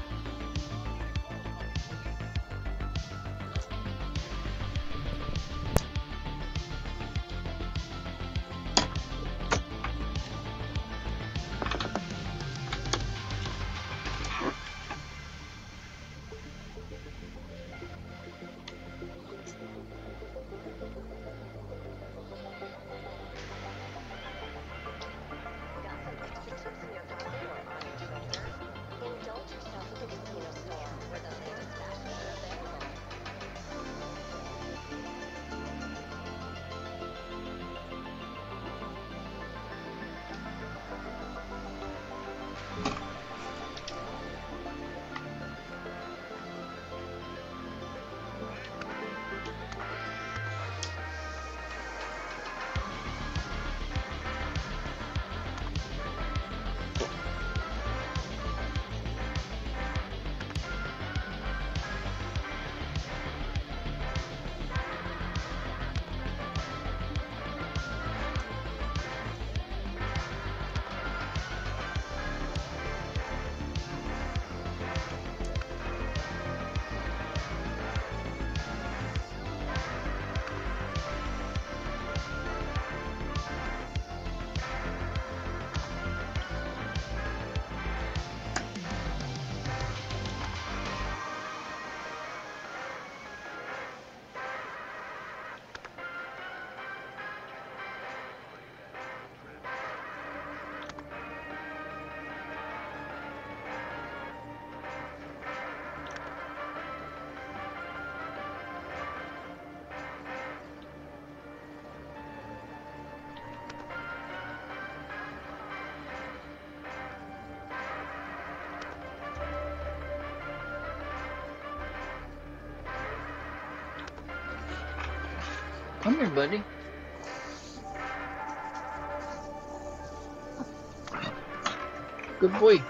Come here, buddy. Good boy.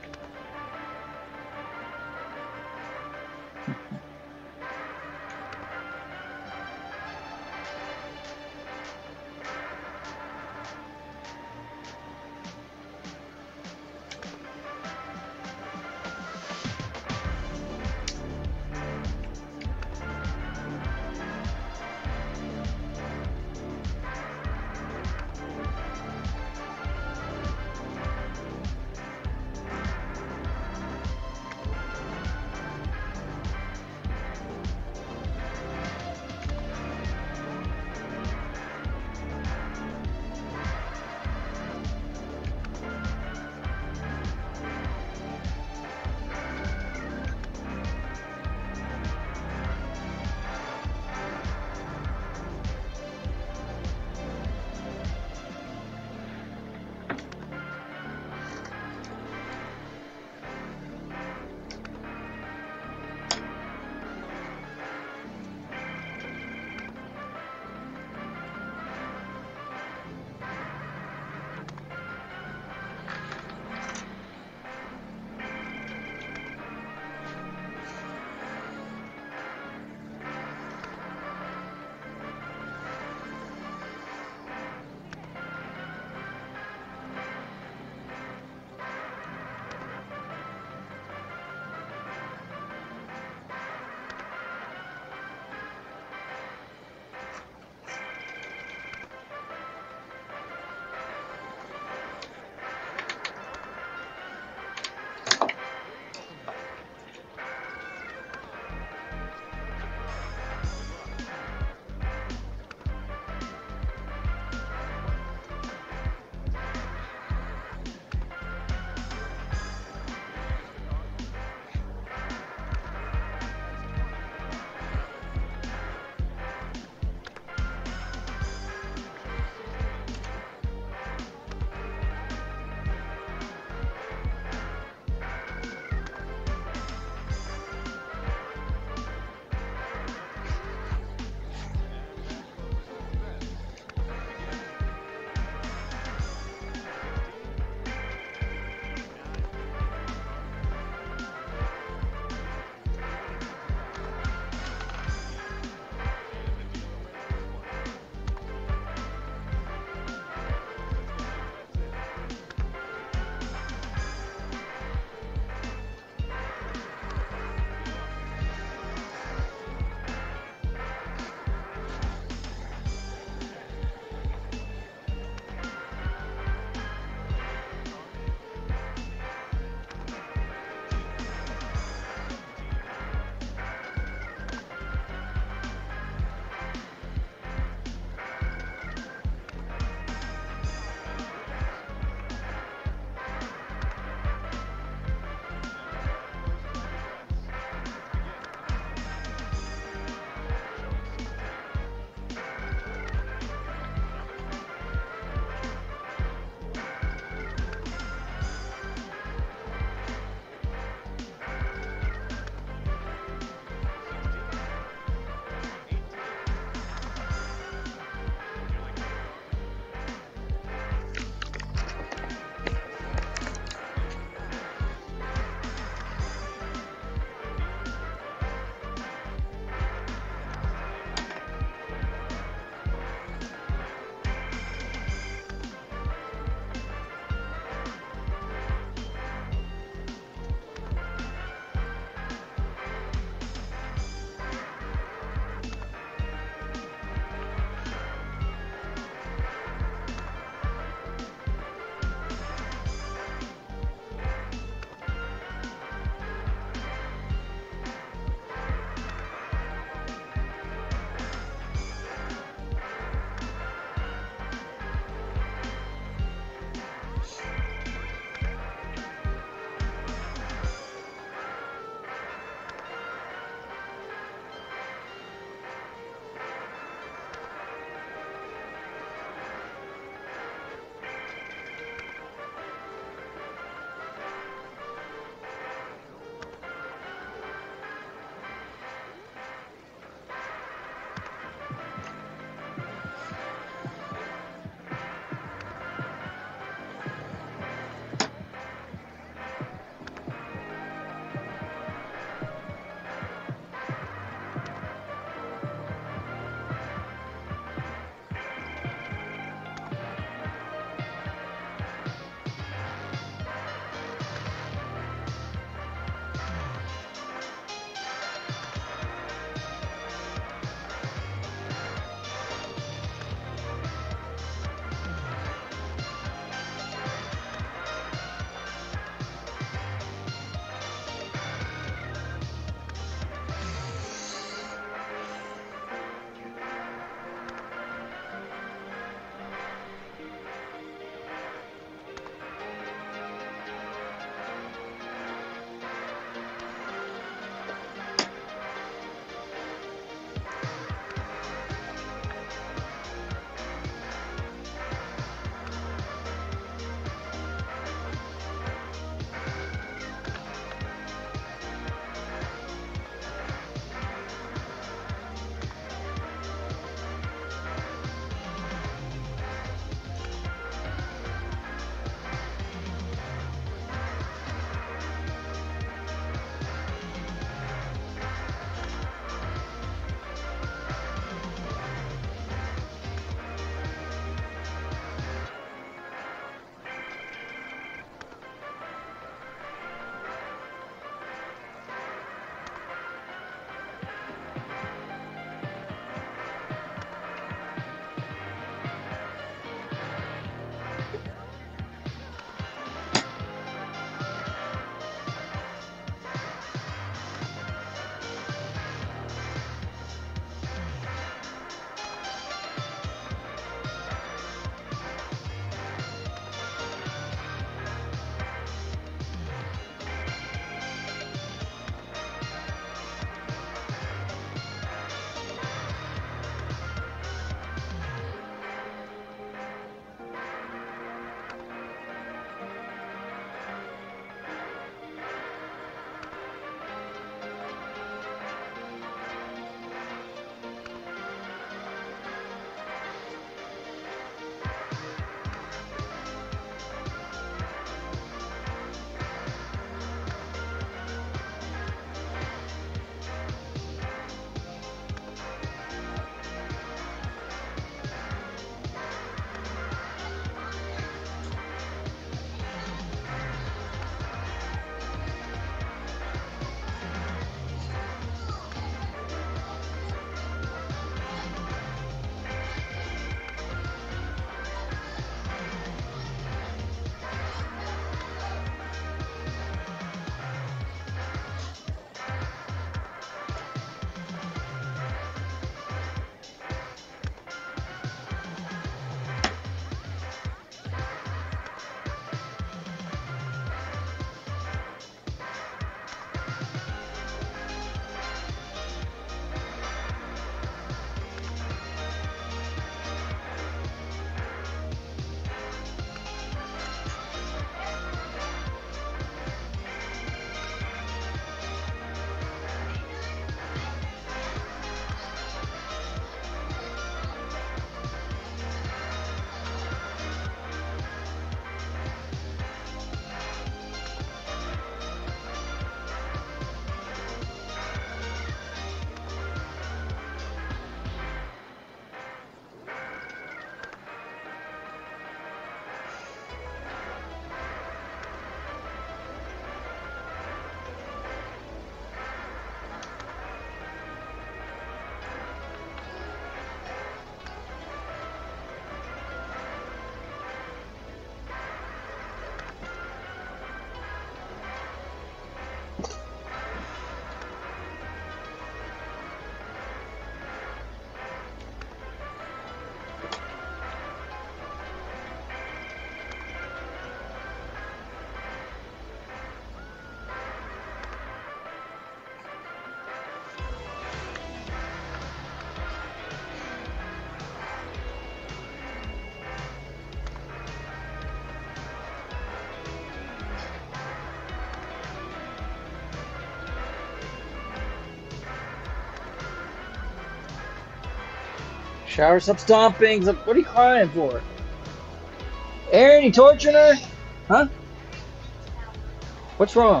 Shower, stop stomping. Stop- What are you crying for? Aaron, you torturing her? Huh? What's wrong?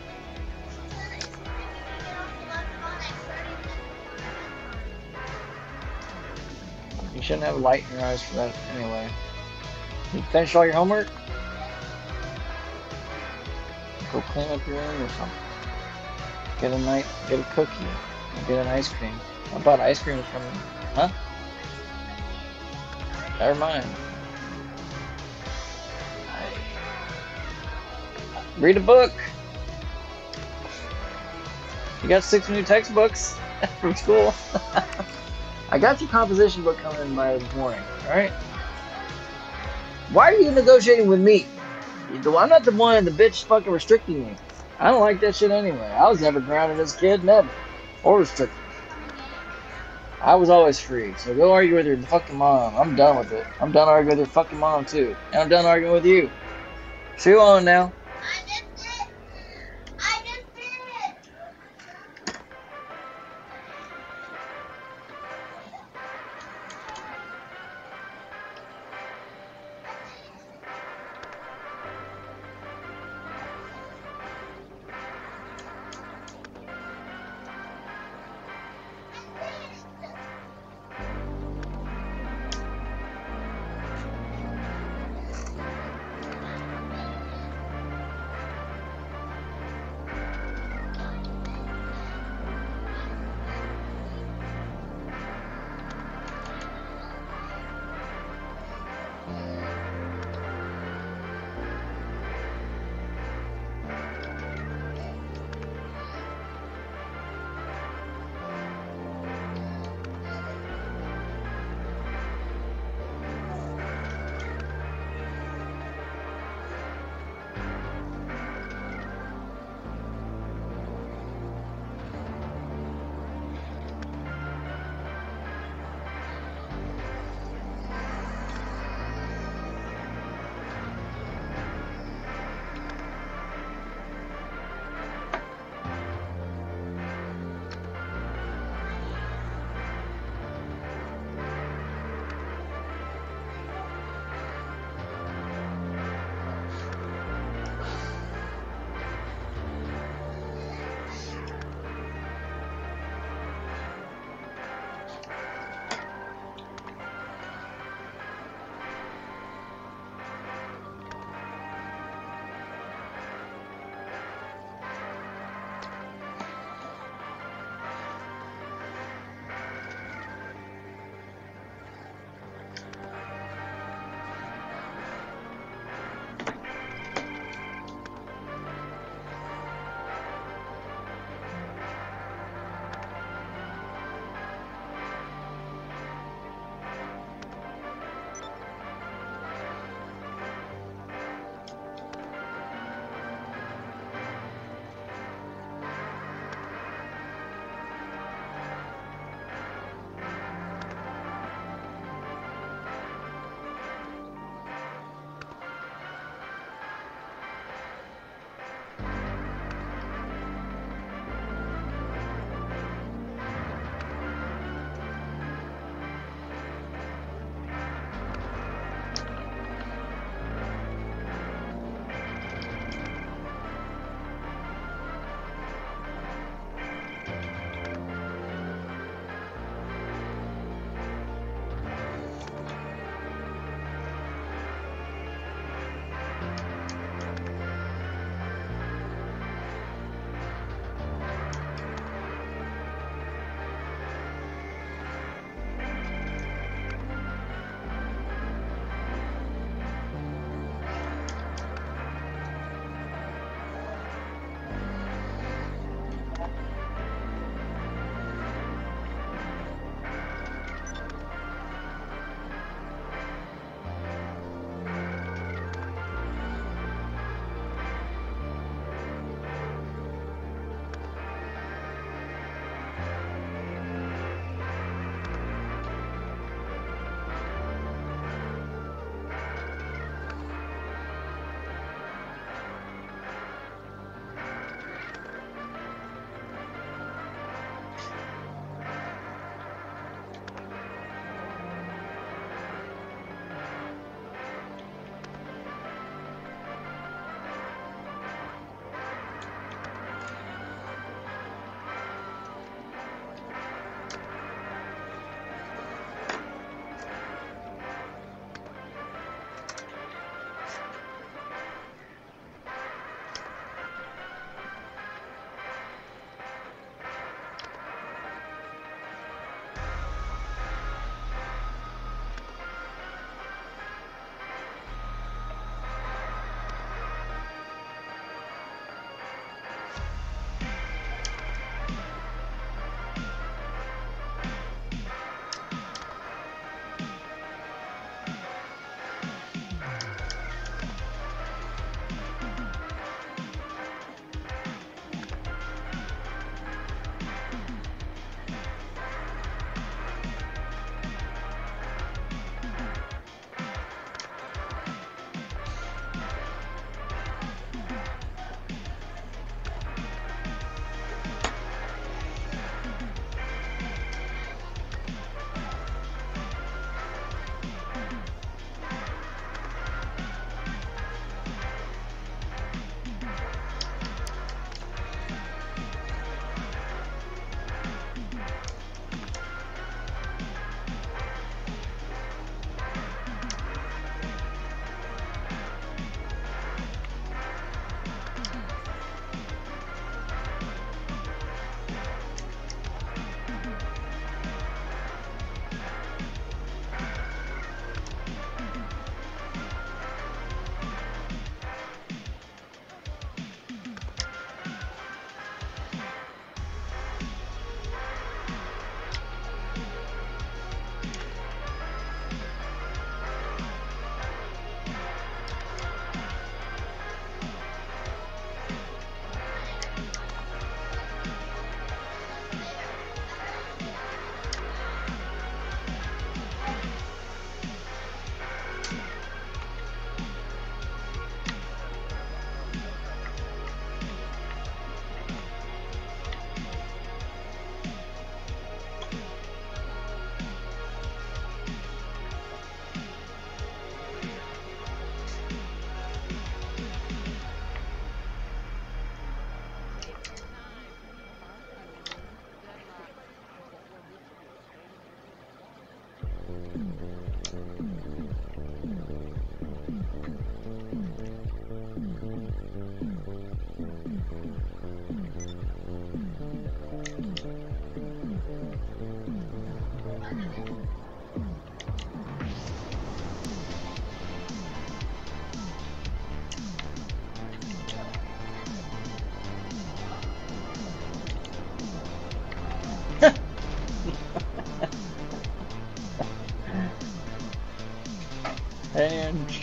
You shouldn't have a light in your eyes for that anyway. You finished all your homework? Go clean up your room or something. Get a night, get a cookie, or get an ice cream. I bought ice cream from, huh? Never mind. Read a book. You got six new textbooks from school. I got your composition book coming in by this morning, alright? Why are you negotiating with me? I'm not the one, the bitch fucking restricting me. I don't like that shit anyway. I was never grounded as a kid, never. Or restricted. I was always free, so go argue with your fucking mom. I'm done with it. I'm done arguing with your fucking mom, too. And I'm done arguing with you. Chew on now. I just did. I just did it.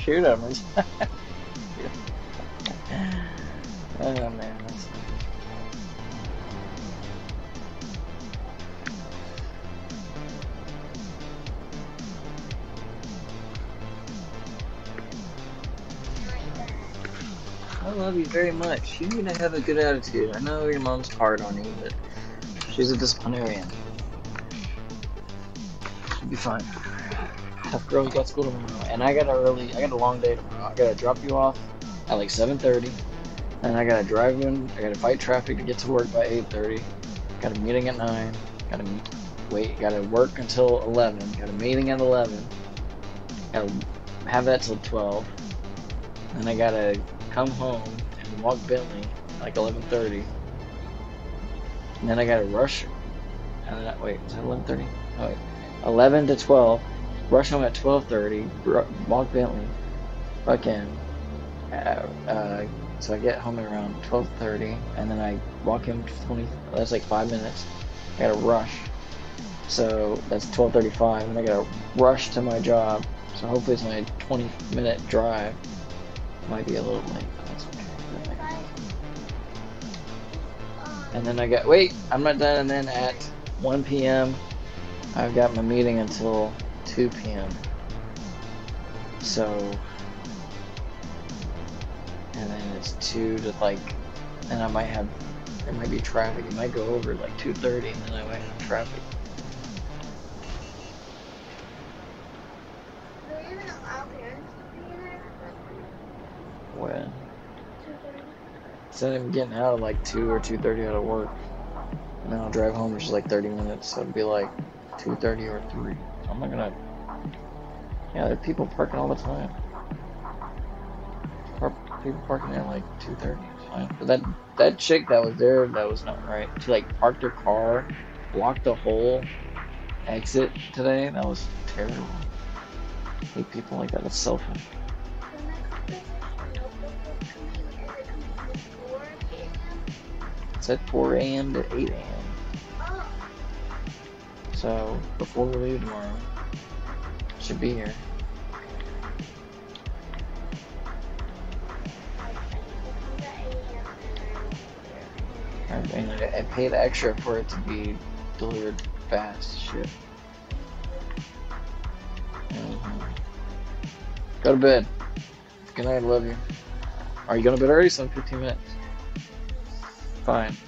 shoot him. Oh man, that's I love you very much. You need to have a good attitude. I know your mom's hard on you, but she's a disciplinarian. You'll be fine. Tough girl, you got school tomorrow. And I got a early, I got a long day tomorrow. I gotta drop you off at like seven thirty. And I gotta drive in, I gotta fight traffic to get to work by eight thirty. Got a meeting at nine. Gotta wait, gotta work until eleven. Got a meeting at eleven. Gotta have that till twelve. And I gotta come home and walk Bentley like eleven thirty. And then I gotta rush. And then I, wait, was that eleven thirty? Oh wait, eleven to twelve. Rush home at twelve thirty. Walk Bentley. Fuck in. Uh, uh, so I get home at around twelve thirty, and then I walk him twenty. That's like five minutes. I gotta rush. So that's twelve thirty-five, and I gotta rush to my job. So hopefully it's my twenty minute drive. Might be a little late. That's okay. And then I got, wait, I'm not done. And then at one P M I've got my meeting until two P M So, and then it's two to like, and I might have, there might be traffic. It might go over like two thirty, and then I might have traffic. When? So I'm getting out at like two or two thirty out of work, and then I'll drive home, which is like thirty minutes. So it'd be like two thirty or three. So I'm not gonna. Yeah, there are people parking all the time. Par people parking at like two thirty. Fine. But that that chick that was there, that was not right. She like parked her car, blocked the whole exit today. That was terrible. I hate people like that. That's selfish. It's at four A M to eight A M So before we leave tomorrow, should be here. I mean, I paid extra for it to be delivered fast. Shit. Mm-hmm. Go to bed. Good night. I love you. Are you going to bed already? So fifteen minutes. Fine.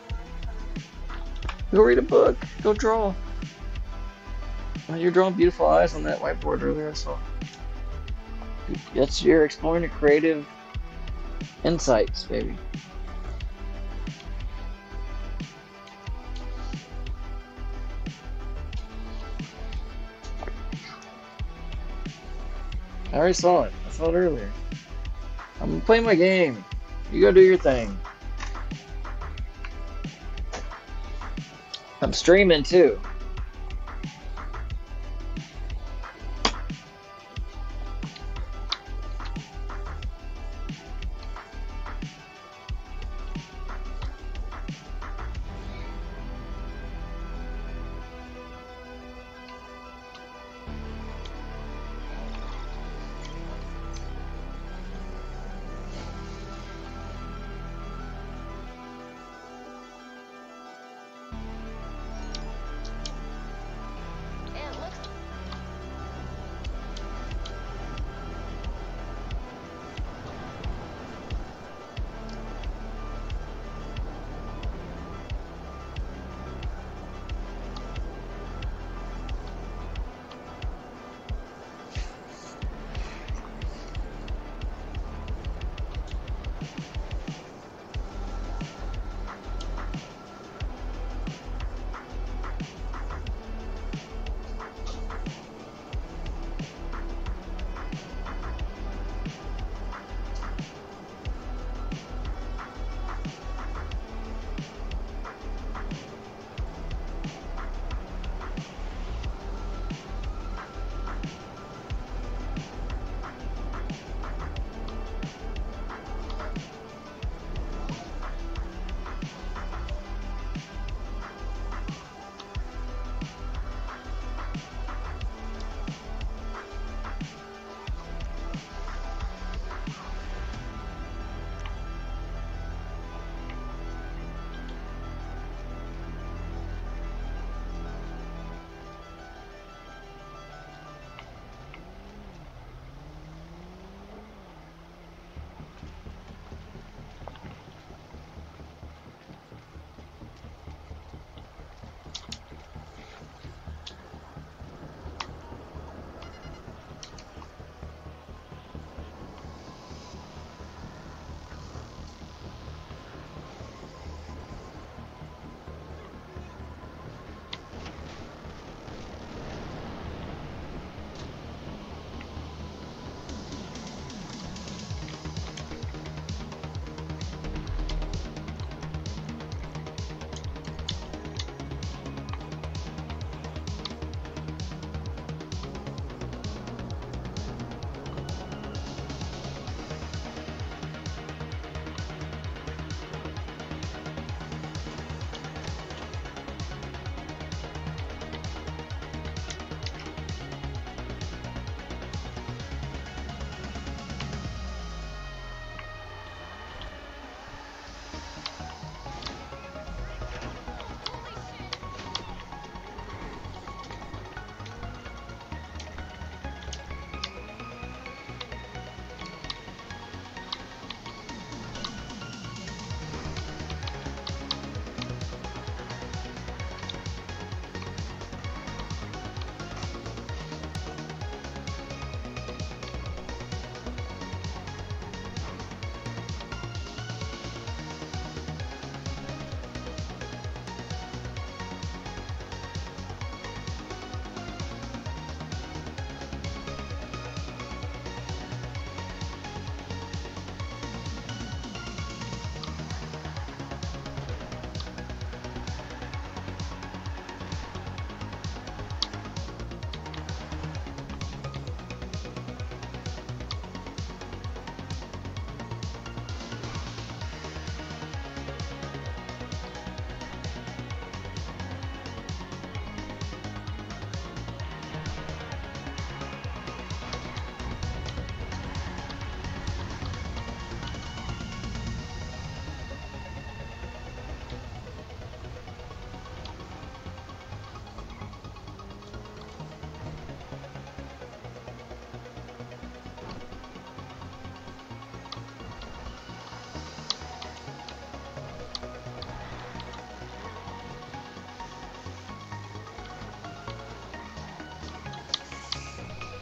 Go read a book. Go draw. Oh, you're drawing beautiful eyes on that whiteboard earlier, so that's your exploring your creative insights, baby. I already saw it. I saw it earlier. I'm playing my game. You go do your thing. I'm streaming too.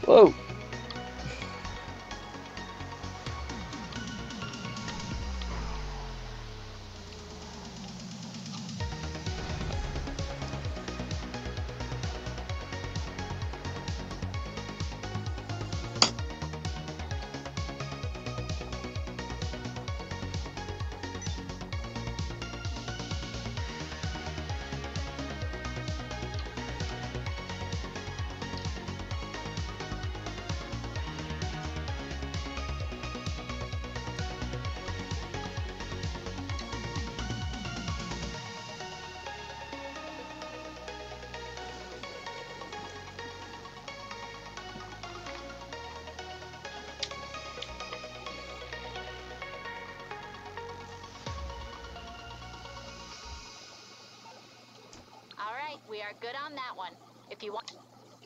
Whoa. All right, we are good on that one. If you want...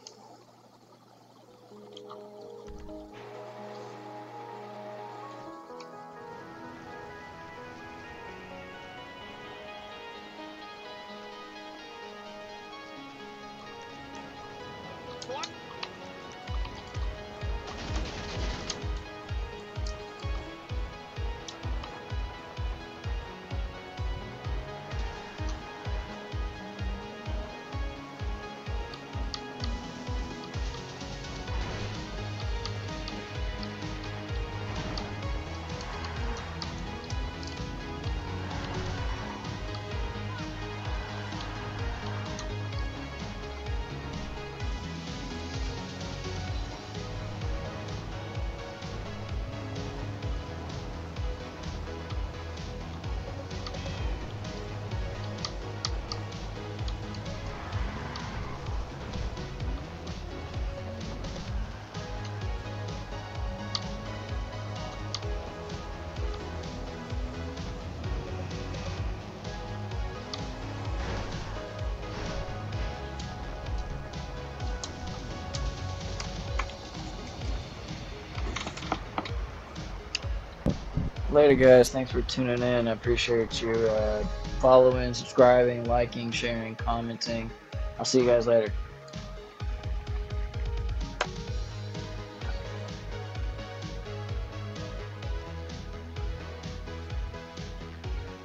Later, guys. Thanks for tuning in. I appreciate you uh, following, subscribing, liking, sharing, commenting. I'll see you guys later.